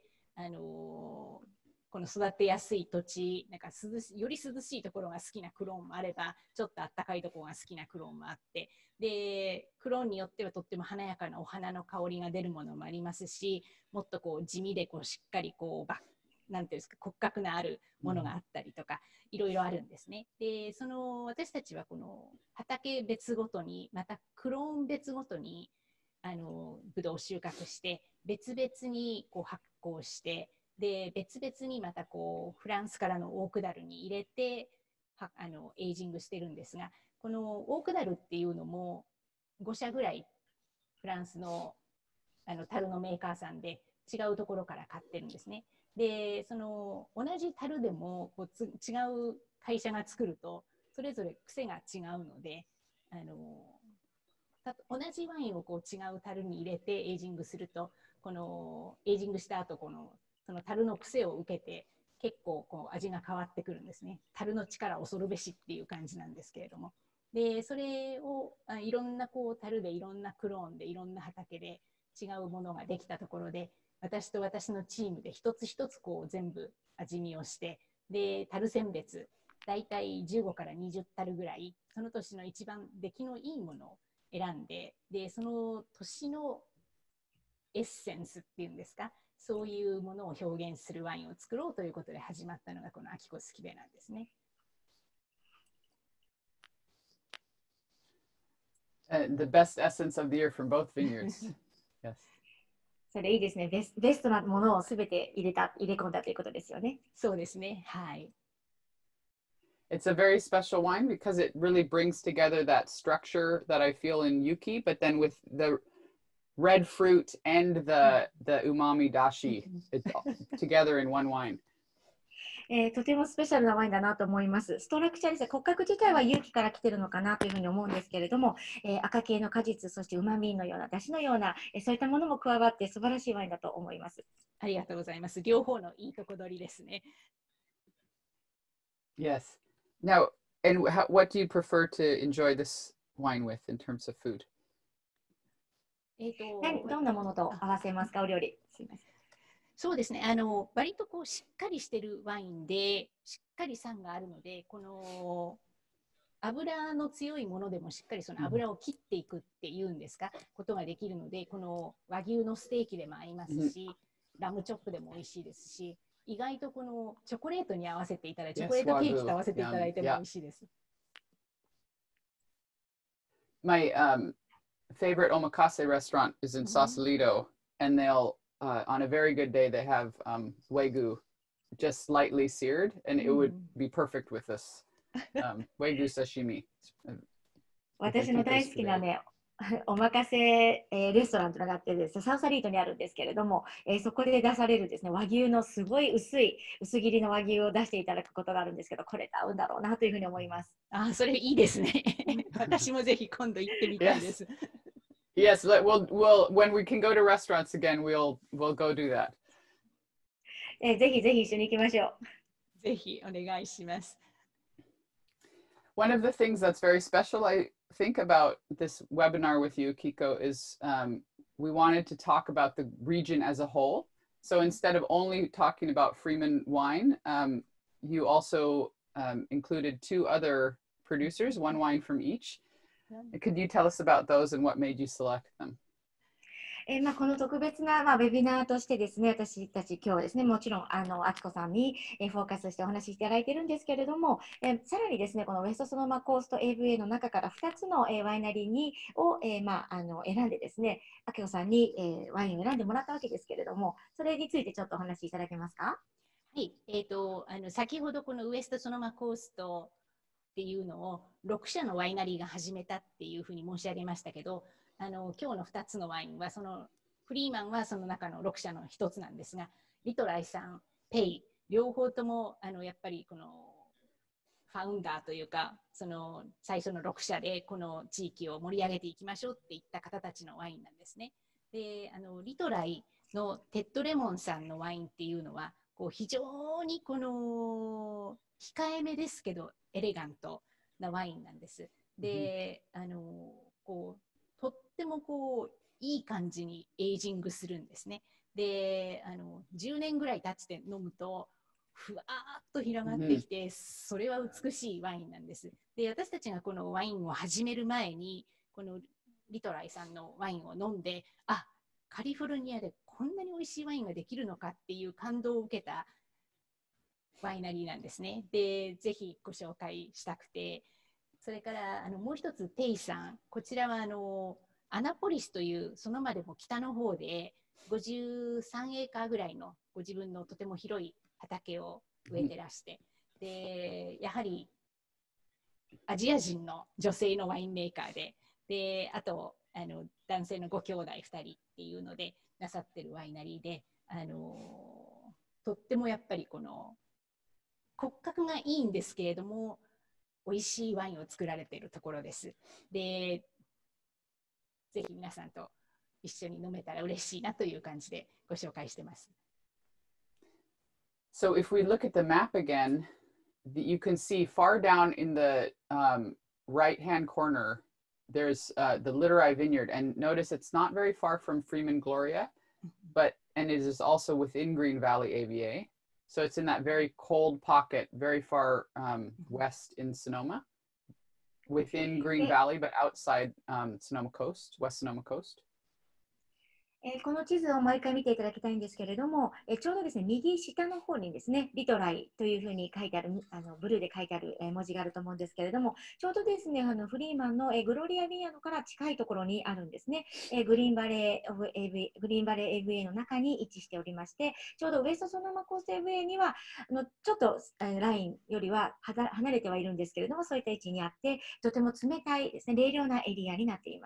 あのこの育てやすい土地、なんか涼しより涼しいところが好きなクローンもあれば、ちょっとあったかいところが好きなクローンもあって、でクローンによってはとっても華やかなお花の香りが出るものもありますし、もっとこう地味でこうしっかりこうバなんていうんですか、骨格のあるものがあったりとか、いろいろあるんですね。で、その私たちはこの畑別ごとに、またクローン別ごとにあのブドウを収穫して、別々にこう発酵して、で別々にまたこうフランスからのオークダルに入れてはあのエイジングしてるんですが、このオークダルっていうのもごしゃぐらいフランスのあの樽のメーカーさんで違うところから買ってるんですね。でその同じ樽でもこうつ違う会社が作るとそれぞれ癖が違うので、あの同じワインをこう違う樽に入れてエイジングすると、このエイジングした後このその樽の癖を受けて結構こう味が変わってくるんですね。樽の力恐るべしっていう感じなんですけれども、でそれをあいろんなこう樽でいろんなクローンでいろんな畑で違うものができたところで、私と私のチームで一つ一つこう全部味見をして、で樽選別だいたいじゅうごからにじゅう樽ぐらい、その年の一番出来のいいものを選んで、でその年のエッセンスっていうんですか、そういうものを表現するワインを作ろうということで始まったのがこのアキコスキベなんですね。 Uh, the best essence of the year from both vineyards. Yes. それいいですね。ベス、ベストなものをすべて入れた、入れ込んだということですよね。 そうですね。はい。 It's a very special wine because it really brings together that structure that I feel in Yuki, but then with the red fruit and the the umami dashi it's together in one wine. えー、とてもスペシャルなワインだなと思います。ストラクチャーですね、骨格自体は有機から来てるのかなというふうに思うんですけれども、えー、赤系の果実、そして旨味のような、出汁のような、えー、そういったものも加わって素晴らしいワインだと思います。 ありがとうございます。両方のいいとこ取りですね。 Yes. Now, and how, what do you prefer to enjoy this wine with in terms of food? えーと、 何どんなものと合わせますか、お料理。すいません。 そうですね、あの割とこうしっかりしてるワインでしっかり酸があるので、この油の強いものでもしっかりその油を切っていくっていうんですか、うん、ことができるので、この和牛のステーキでも合いますし、うん、ラムチョップでも美味しいですし、意外とこのチョコレートに合わせていただいて、チョコレートケーキと合わせていただいても美味しいです。 My um, favorite omakase restaurant is in Sausalito, and they'll Uh, on a very good day, they have um, wagyu just slightly seared, and it would be perfect with this um, wagyu sashimi. 私の大好きなね、 おまかせ、えーレストランというのがあってですね、サウサリートにあるんですけれども、えーそこで出されるですね、和牛のすごい薄い、薄切りの和牛を出していただくことがあるんですけど、これと合うんだろうなというふうに思います。 あ、それいいですね。私もぜひ今度行ってみたいで Yes. す。 Yes, let, we'll, we'll, when we can go to restaurants again, we'll, we'll go do that. えーぜひぜひ一緒に行きましょう。 ぜひお願いします。 One of the things that's very special, I think, about this webinar with you, Kiko, is um, we wanted to talk about the region as a whole. So instead of only talking about Freeman wine, um, you also um, included two other producers, one wine from each. Could you tell us about those and what made you select them? えーまあ、この特別な、まあ、ウェビナーとしてですね、私たち今日はですね、もちろん、あの、あきこさんに、えーフォーカスしてお話しいただいているんですけれども、えーさらにですね、このウェストソノマコースト エーブイエー の中からふたつの、えーワイナリーにを、えーまあ、あの選んでですね、あきこさんに、えーワインを選んでもらったわけですけれども、それについてちょっとお話しいただけますか？ はい、えーと、あの先ほどこのウエストソノマコーストっていうのをろくしゃのワイナリーが始めたっていうふうに申し上げましたけど、あの今日のふたつのワインはそのフリーマンはその中のろくしゃのひとつなんですが、リトライさん、ペイ両方ともあのやっぱりこのファウンダーというか、その最初のろくしゃでこの地域を盛り上げていきましょうっていった方たちのワインなんですね。で、あのリトライのテッドレモンさんのワインっていうのはこう非常にこの控えめですけどエレガントなワインなんです。で、あのこうとってもこういい感じにエイジングするんですね。で、あのじゅうねんぐらい経って飲むとふわーっと広がってきて、それは美しいワインなんです。で、私たちがこのワインを始める前にこのリトライさんのワインを飲んで、あ、カリフォルニアでこんなに美味しいワインができるのかっていう感動を受けたワイナリーなんですね。で、ぜひご紹介したくて、それからあのもう一つペイさん、こちらはあのアナポリスというそのまでも北の方でごじゅうさんエーカーぐらいのご自分のとても広い畑を植えてらして、でやはりアジア人の女性のワインメーカーで、であとあの男性のご兄弟ふたりっていうのでなさってるワイナリーで、あのとってもやっぱりこの骨格がいいんですけれども美味しいワインを作られているところです。で、ぜひ皆さんと一緒に飲めたら嬉しいなという感じでご紹介してます。 So if we look at the map again, you can see far down in the um, right-hand corner, there's uh, the Literai Vineyard. And notice it's not very far from Freeman Gloria, but and it is also within Green Valley A V A. So it's in that very cold pocket, very far um, west in Sonoma, within Green Valley, but outside um, Sonoma Coast, West Sonoma Coast. えーこの地図をもう一回見ていただきたいんですけれども、えーちょうどですね、右下の方にですね、リトライというふうに書いてある、あのブルーで書いてある、えー文字があると思うんですけれども、ちょうどですね、あのフリーマンの、えーグロリア・ビンヤードから近いところにあるんですね。えーグリーンバレー・オブ・エーブイ、グリーンバレー エーブイエー の中に位置しておりまして、ちょうどウエストソノマコースト エーブイエー には、あのちょっと、えーラインよりははだ離れてはいるんですけれども、そういった位置にあって、とても冷たいですね、冷涼なエリアになっています。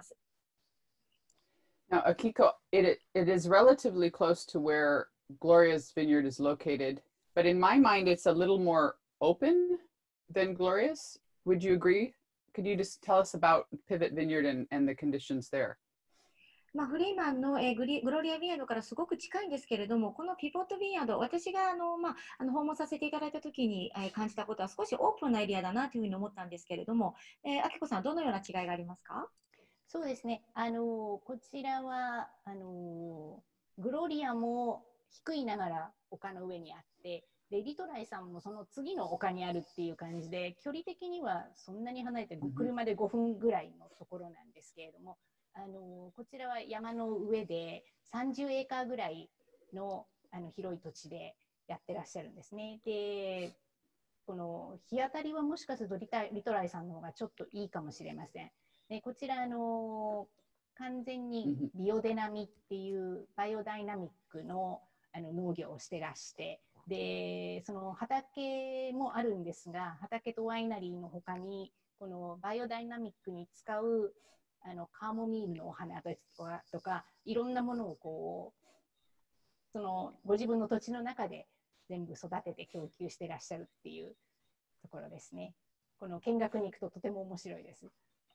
Now, Akiko, it, it is relatively close to where Gloria's vineyard is located, but in my mind, it's a little more open than Gloria's. Would you agree? Could you just tell us about Pivot Vineyard and, and the conditions there? まあ、フリーマンの、えーグリグロリア・ビンヤードからすごく近いんですけれども、このピボット・ビンヤード、私があの、まあ、あの訪問させていただいたときに、えー感じたことは少しオープンなエリアだなというふうに思ったんですけれども、えー、あきこさん、どのような違いがありますか？ そうですね。あのこちらはあのグロリアも低いながら丘の上にあって、でリトライさんもその次の丘にあるっていう感じで、距離的にはそんなに離れて車でごふんぐらいのところなんですけれども、あのこちらは山の上でさんじゅうエーカーぐらいのあの広い土地でやってらっしゃるんですね。で、この日当たりはもしかするとリタリトライさんの方がちょっといいかもしれません。でこちらあの完全にビオデナミっていうバイオダイナミックの、あの農業をしてらして、でその畑もあるんですが、畑とワイナリーの他にこのバイオダイナミックに使うあのカーモミールのお花ですとか、とかいろんなものをこうそのご自分の土地の中で全部育てて供給していらっしゃるっていうところですね。この見学に行くととても面白いです。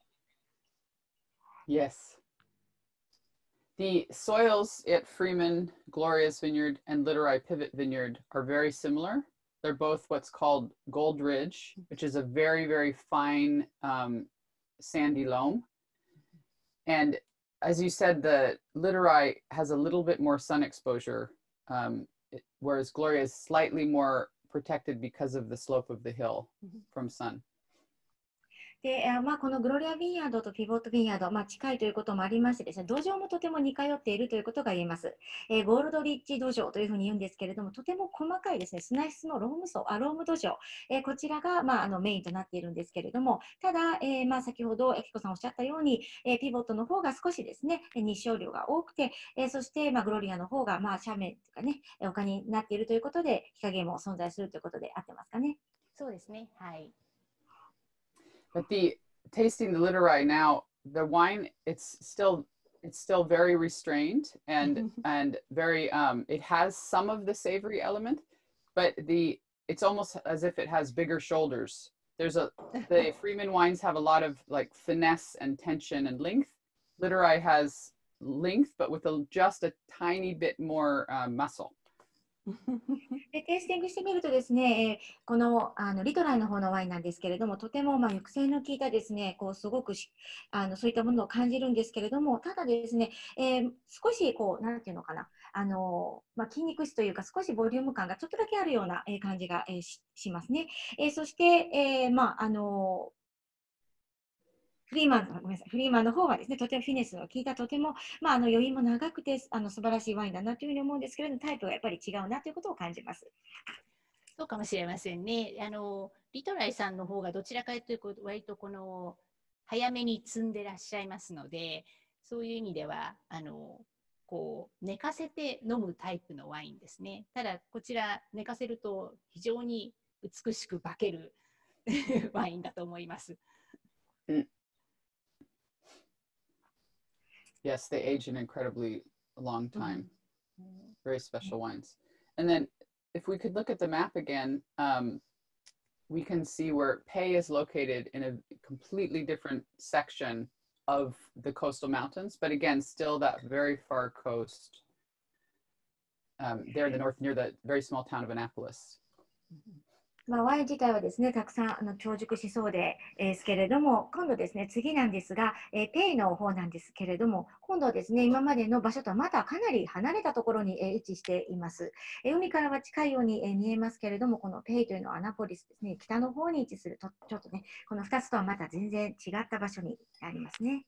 Yes. The soils at Freeman, Gloria's Vineyard, and Literai Pivot Vineyard are very similar. They're both what's called Gold Ridge, which is a very, very fine um, sandy loam. And as you said, the Literai has a little bit more sun exposure, um, it, whereas Gloria is slightly more protected because of the slope of the hill from sun. で、まあ、このグロリア・ヴィンヤードとピボット・ヴィンヤード、まあ、近いということもありましてですね、土壌もとても似通っているということが言えます。えー、ゴールドリッジ土壌というふうに言うんですけれども、とても細かいですね、砂質のローム層、あローム土壌、えー、こちらが、まあ、あのメインとなっているんですけれども、ただ、えーまあ、先ほど、エキコさんおっしゃったように、えー、ピボットの方が少しですね、日照量が多くて、えー、そして、まあ、グロリアの方が、まあ、斜面というかね、丘になっているということで、日陰も存在するということで合ってますかね。 そうですね、はい。 But the tasting the Literai now, the wine, it's still it's still very restrained and and very um it has some of the savory element, but the it's almost as if it has bigger shoulders. There's a the Freeman wines have a lot of like finesse and tension and length. Literai has length, but with a, just a tiny bit more uh, muscle. でテイスティングしてみるとですね、えー、このあのリトライの方のワインなんですけれども、とてもまあ抑制の効いたですね、こうすごくしあのそういったものを感じるんですけれども、ただですね、えー、少しこうなんていうのかな、あのまあ、筋肉質というか少しボリューム感がちょっとだけあるような、えー、感じが、えー、し, しますね。えー、そして、えー、まああのフリーマン、ごめんなさい、フリーマンの方はですね、とてもフィネスの効いた、とても、まあ、あの余韻も長くて、あの素晴らしいワインだなというふうに思うんですけれども、タイプがやっぱり違うなということを感じます。 そうかもしれませんね。あのリトライさんの方がどちらかというと、割とこの早めに摘んでらっしゃいますので、そういう意味では、あのこう寝かせて飲むタイプのワインですね。ただ、こちら、寝かせると非常に美しく化けるワインだと思います。 うん、Yes, they age an incredibly long time. Very special wines. And then if we could look at the map again, um, we can see where Pei is located in a completely different section of the coastal mountains, but again, still that very far coast um, there in the north near the very small town of Annapolis. まあ、ワイン自体はですね、たくさんあの長熟しそうで、えー、ですけれども、今度ですね、次なんですが、えー、ペイの方なんですけれども、今度はですね、今までの場所とはまたかなり離れたところに、えー、位置しています。えー、海からは近いように、えー、見えますけれども、このペイというのはアナポリスですね、北の方に位置すると、ちょっとね、このふたつとはまた全然違った場所にありますね。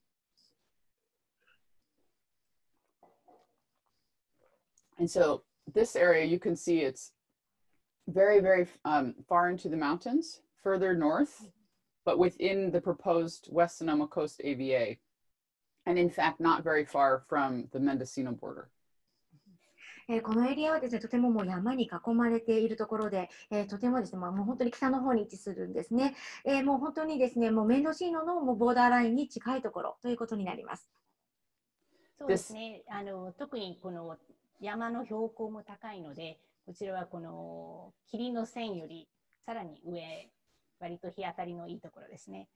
And so this area, you can see it's very, very um, far into the mountains, further north, but within the proposed West Sonoma Coast A V A, and in fact, not very far from the Mendocino border. えー、このエリアはですね、とてももう山に囲まれているところで、えー、とてもですね、まあ、もう本当に北の方に位置するんですね。えー、もう本当にですね、もうメンドシーノのもうボーダーラインに近いところということになります。 そうですね。あの特にこの山の標高も高いので、こちらはこの霧の線よりさらに上、割と日当たりのいいところですね。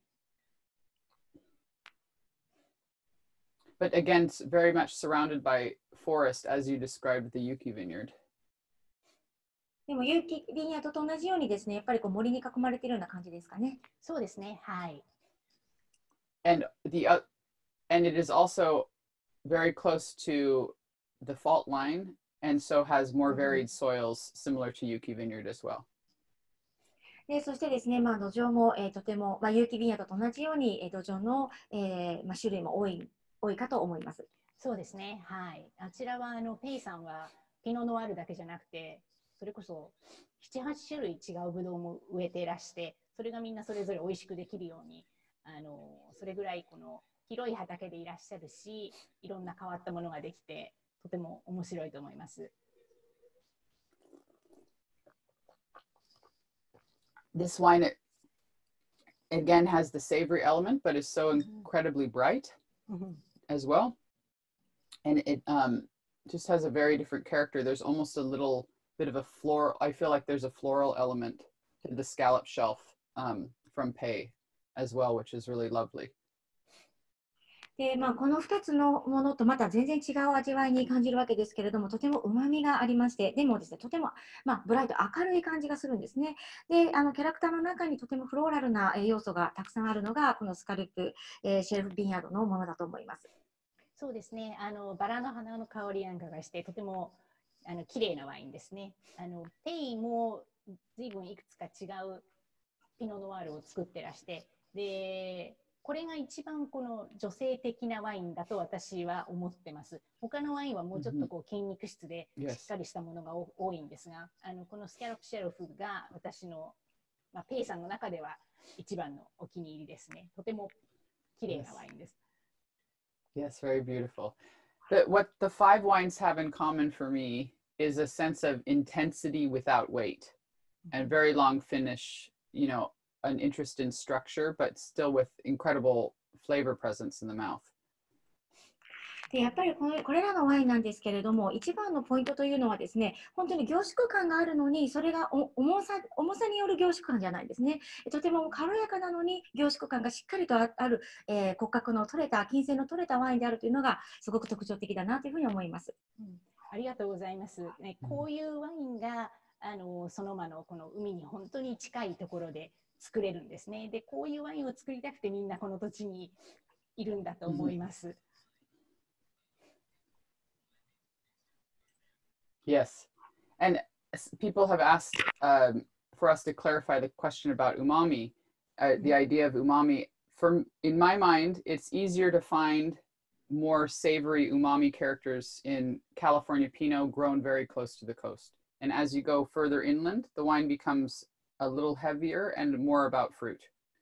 But again, it's very much surrounded by forest, as you described the Yuki Vineyard. でも、有機ビニヤードと同じようにですね、やっぱりこう森に囲まれているような感じですかね。 そうですね。はい。 And the uh, and it is also very close to the fault line, and so has more varied soils similar to Yuki Vineyard as well. でそしてですね、まあ、土壌も、えー、とても、まあ、有機ビニヤードと同じように、えー、土壌の、えーまあ、種類も多い、多いかと思います。 そうですね。はい。あちらはあのペイさんはピノノワールだけじゃなくて、それこそなな、はち種類違うブドウも植えていらして、それがみんなそれぞれ美味しくできるように、あのそれぐらいこの広い畑でいらっしゃるし、いろんな変わったものができて、とても面白いと思います。 This wine, it, again, has the savory element, but is so incredibly bright. as well. And it um, just has a very different character. There's almost a little bit of a floral, I feel like there's a floral element to the scallop shelf um, from Pei as well, which is really lovely. でまあ、このふたつのものとまた全然違う味わいに感じるわけですけれども、とてもうまみがありまして、でもですね、とても、まあ、ブライト、明るい感じがするんですね。で、あのキャラクターの中にとてもフローラルなえー要素がたくさんあるのが、このスカルプ、えーシェルフ・ビンヤードのものだと思います。 そうですね。あのバラの花の香りなんかがして、とてもあの綺麗なワインですね。あのペイも随分いくつか違うピノノワールを作ってらして、でこれが一番この女性的なワインだと私は思ってます。他のワインはもうちょっとこう筋肉質でしっかりしたものが多いんですが、あのこのスキャロップシェルフが私の、まあ、ペイさんの中では一番のお気に入りですね。とても綺麗なワインです。 Yes, very beautiful. The, what the five wines have in common for me is a sense of intensity without weight and very long finish, you know, an interest in structure, but still with incredible flavor presence in the mouth. でやっぱりこれ、これらのワインなんですけれども、一番のポイントというのはですね、本当に凝縮感があるのに、それがお重さ、重さによる凝縮感じゃないですね。とても軽やかなのに凝縮感がしっかりとある、えー、骨格の取れた、筋線の取れたワインであるというのがすごく特徴的だなというふうに思います。 うん、ありがとうございます。ね、こういうワインがあのそのまのこの海に本当に近いところで作れるんですね。で、こういうワインを作りたくてみんなこの土地にいるんだと思います。 Yes, and people have asked um, for us to clarify the question about umami, uh, the idea of umami. From in my mind, it's easier to find more savory umami characters in California Pinot grown very close to the coast. And as you go further inland, the wine becomes a little heavier and more about fruit.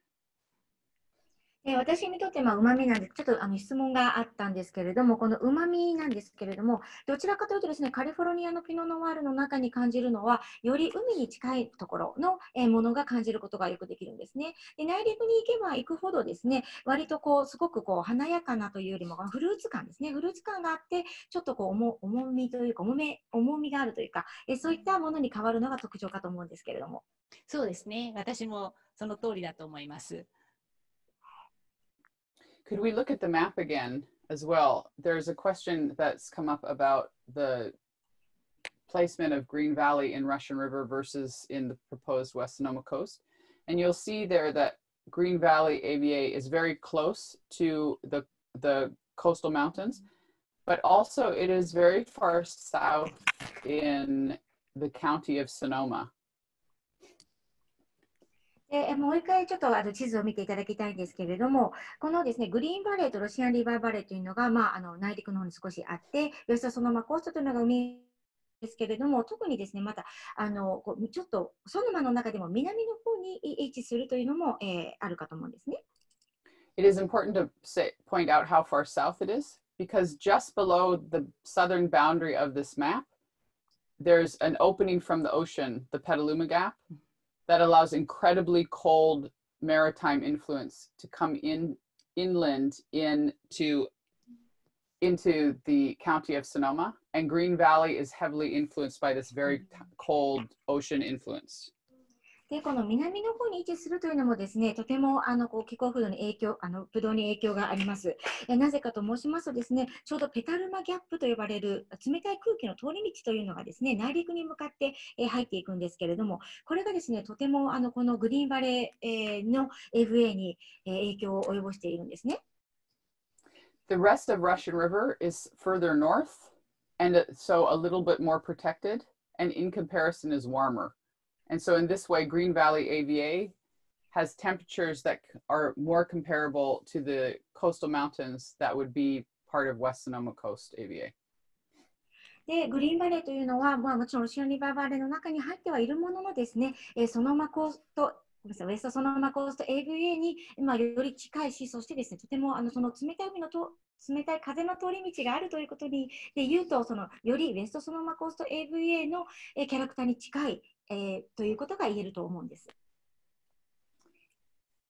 えー、私にとってうまみなんです。ちょっとあの質問があったんですけれども、このうまみなんですけれども、どちらかというとですね、カリフォルニアのピノノワールの中に感じるのは、より海に近いところの、えー、ものが感じることがよくできるんですね。で、内陸に行けば行くほどですね、割とこうすごくこう華やかなというよりもフルーツ感ですね、フルーツ感があって、ちょっとこう重重みというか重め、重みがあるというか、えー、そういったものに変わるのが特徴かと思うんですけれども。 そうですね、私もその通りだと思います。 Could we look at the map again as well? There's a question that's come up about the placement of Green Valley in Russian River versus in the proposed West Sonoma coast. And you'll see there that Green Valley A V A is very close to the, the coastal mountains, but also it is very far south in the county of Sonoma. でもう一回ちょっとあの地図を見ていただきたいんですけれども、このですね、グリーンバレーとロシアンリバーバレーというのが、まあ、あの内陸の方に少しあって、ウェストソノマコーストというのが海ですけれども、特にですね、またあのこうちょっとソノマの中でも南の方に位置するというのも、えー、あるかと思うんですね。 It is important to say, point out how far south it is, because just below the southern boundary of this map, there's an opening from the ocean, the Petaluma Gap, that allows incredibly cold maritime influence to come in inland into, into the county of Sonoma. And Green Valley is heavily influenced by this very cold ocean influence. でこの南の方に位置するというのもですね、とてもあのこう気候風土に影響、あのブドウに影響があります。えなぜかと申しますとですね、ちょうどペタルマギャップと呼ばれる冷たい空気の通り道というのがですね、内陸に向かってえ入っていくんですけれども、これがですね、とてもあのこのグリーンバレーの エーブイエー に影響を及ぼしているんですね。 The rest of Russian River is further north, and so a little bit more protected, and in comparison is warmer. And so in this way, Green Valley A V A has temperatures that are more comparable to the coastal mountains that would be part of West Sonoma Coast A V A. でグリーンバレーというのは、まあ、もちろんロシアンリバーバレーの中に入ってはいるもののですね、えー、ソノマコーストウェストソノマコースト エーブイエー に、まあ、より近いし、そしてですね、とてもあのその冷たい海のと冷たい風の通り道があるということにで言うと、そのよりウェストソノマコースト エーブイエー の、えー、キャラクターに近い、えー、ということが言えると思うんです。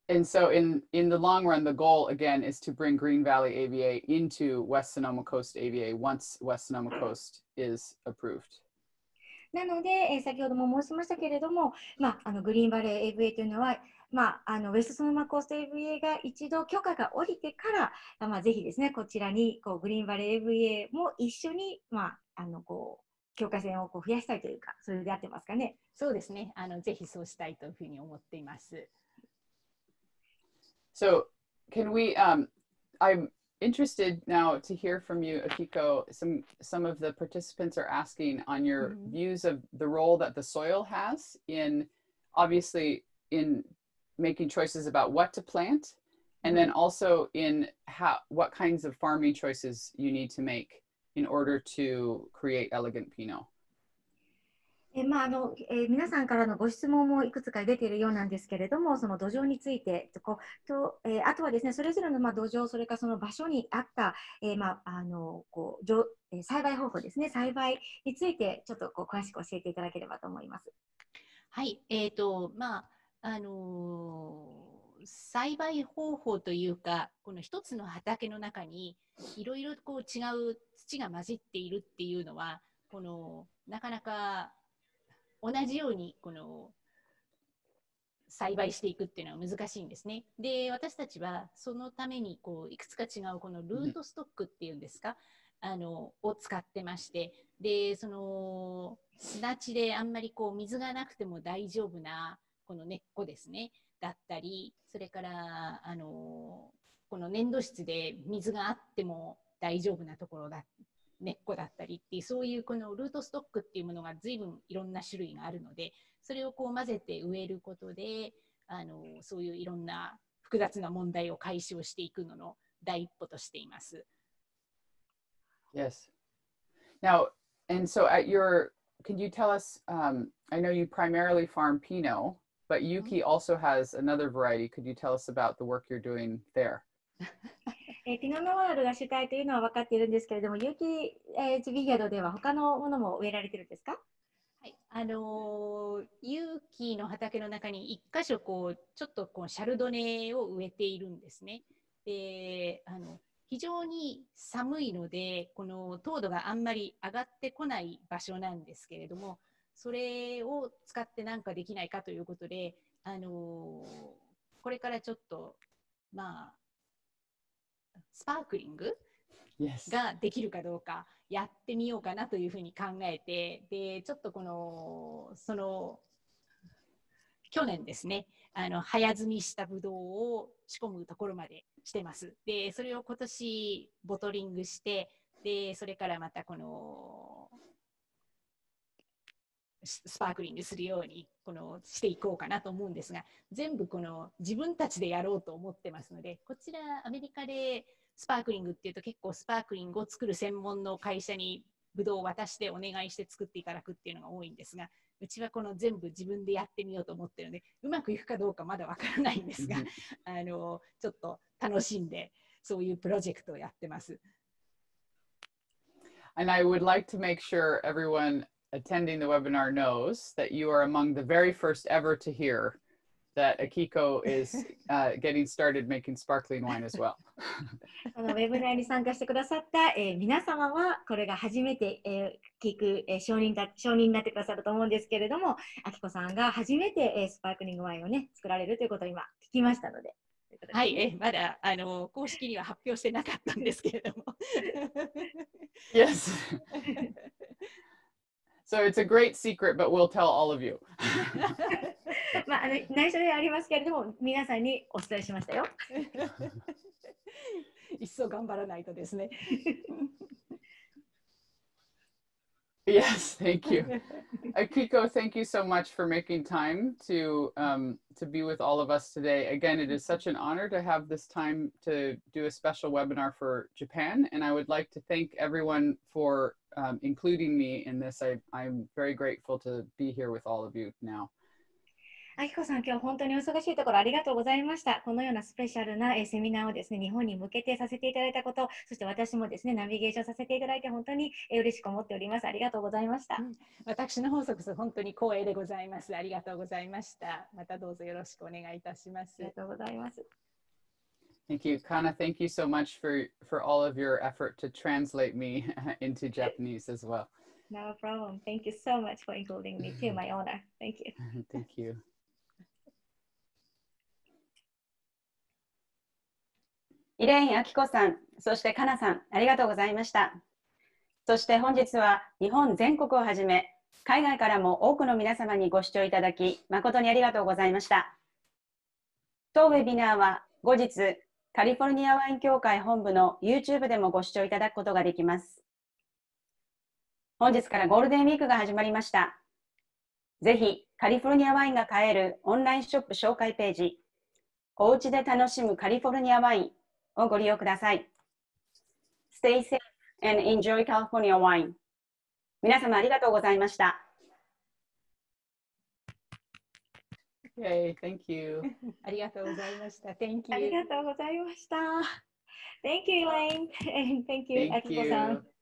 And so in, in the long run, the goal again is to bring Green Valley A V A into West Sonoma Coast A V A once West Sonoma Coast is approved. なので、えー先ほども申しましたけれども、まあ、あのグリーンバレー エーブイエー というのは、まあ、あのウェストソノマコースト エーブイエー が一度許可が下りてから、あまあ、ぜひですね、こちらにこうグリーンバレー エーブイエー も一緒に、まあ、あのこう境界線をこう増やしたいというか、それであってますかね。 そうですね。あのぜひそうしたいというふうに思っています。 So can we, um, I'm interested now to hear from you, Akiko. Some, some of the participants are asking on your Mhm. views of the role that the soil has in, obviously, in making choices about what to plant, and then also in how, what kinds of farming choices you need to make in order to create elegant Pinot. えーまああのえー皆さんからのご質問もいくつか出ているようなんですけれども、その土壌についてとこうと、えーあとはですね、それぞれのまあ土壌、それからその場所に合った、えーまああのこうじょえー栽培方法ですね、栽培についてちょっとこう詳しく教えていただければと思います。 はい、えーとまああのー栽培方法というか、この一つの畑の中にいろいろこう違う土が混じっているっていうのは、このなかなか同じようにこの栽培していくっていうのは難しいんですね。で、私たちはそのためにこういくつか違うこのルートストックっていうんですか、あのを使ってまして、で、その砂地であんまりこう水がなくても大丈夫なこの根っこですね、だったり、それからあのこの粘土質で水があっても大丈夫なところだ根っこだったりっていう、そういうこのルートストックっていうものが随分いろんな種類があるので、それをこう混ぜて植えることで、あのそういういろんな複雑な問題を解消していくのの第一歩としています。 Yes. Now, and so at your, can you tell us, um, I know you primarily farm Pinot, but Yuki also has another variety. Could you tell us about the work you're doing there? えーピノノワールが主体というのは分かっているんですけれども、有機、えー、ビギャードでは他のものも植えられてるんですか？ はい、あの有機の畑の中に一箇所こうちょっとこうシャルドネを植えているんですね。で、あの非常に寒いので、この糖度があんまり上がってこない場所なんですけれども、それを使って何かできないかということで、あのこれからちょっとまあスパークリング Yes. ができるかどうかやってみようかなというふうに考えて、でちょっとこのその去年ですね、あの早摘みしたブドウを仕込むところまでしてます。でそれを今年ボトリングして、でそれからまたこのスパークリングするようにこのしていこうかなと思うんですが、全部この自分たちでやろうと思ってますので、こちらアメリカでスパークリングっていうと結構スパークリングを作る専門の会社にブドウを渡してお願いして作っていただくっていうのが多いんですが、うちはこの全部自分でやってみようと思ってるので、うまくいくかどうかまだわからないんですが、あのちょっと楽しんでそういうプロジェクトをやってます。 And I would like to make sure everyone attending the webinar knows that you are among the very first ever to hear that Akiko is uh, getting started making sparkling wine as well. あのウェブナーに参加してくださった、えー皆様はこれが初めて、えー聞く、えー承認だ承認になってくださると思うんですけれども、あきこさんが初めて、えースパークリングワインをね作られるということを今聞きましたので。 はい、えまだあの公式には発表してなかったんですけれども。 Yes. So it's a great secret, but we'll tell all of you. まあ、あの内緒ではありますけれども、皆さんにお伝えしましたよ。 一層頑張らないとですね。 Yes, thank you. Akiko, thank you so much for making time to um, to be with all of us today. Again, it is such an honor to have this time to do a special webinar for Japan, and I would like to thank everyone for um, including me in this. I, I'm very grateful to be here with all of you now. あきこさん、今日は本当にお忙しいところありがとうございました。このようなスペシャルなえーセミナーをですね、日本に向けてさせていただいたこと、そして私もですね、ナビゲーションさせていただいて本当にえー嬉しく思っております。ありがとうございました。 私の方こそ本当に光栄でございます。ありがとうございました。またどうぞよろしくお願いいたします。 ありがとうございます。 Thank you, Kana. Thank you so much for for all of your effort to translate me into Japanese as well. No problem. Thank you so much for including me too. My honor. Thank you. Thank you. イレイン・アキコさん、そしてカナさん、ありがとうございました。そして本日は日本全国をはじめ、海外からも多くの皆様にご視聴いただき、誠にありがとうございました。当ウェビナーは後日、カリフォルニアワイン協会本部の YouTube でもご視聴いただくことができます。本日からゴールデンウィークが始まりました。ぜひ、カリフォルニアワインが買えるオンラインショップ紹介ページ、おうちで楽しむカリフォルニアワインをご利用ください。Stay safe and enjoy California wine. 皆様ありがとうございました。 Yay, thank you. ありがとうございました。Thank you. ありがとうございました。Thank you, Elaine. And thank you, Thank あきこさん。 you.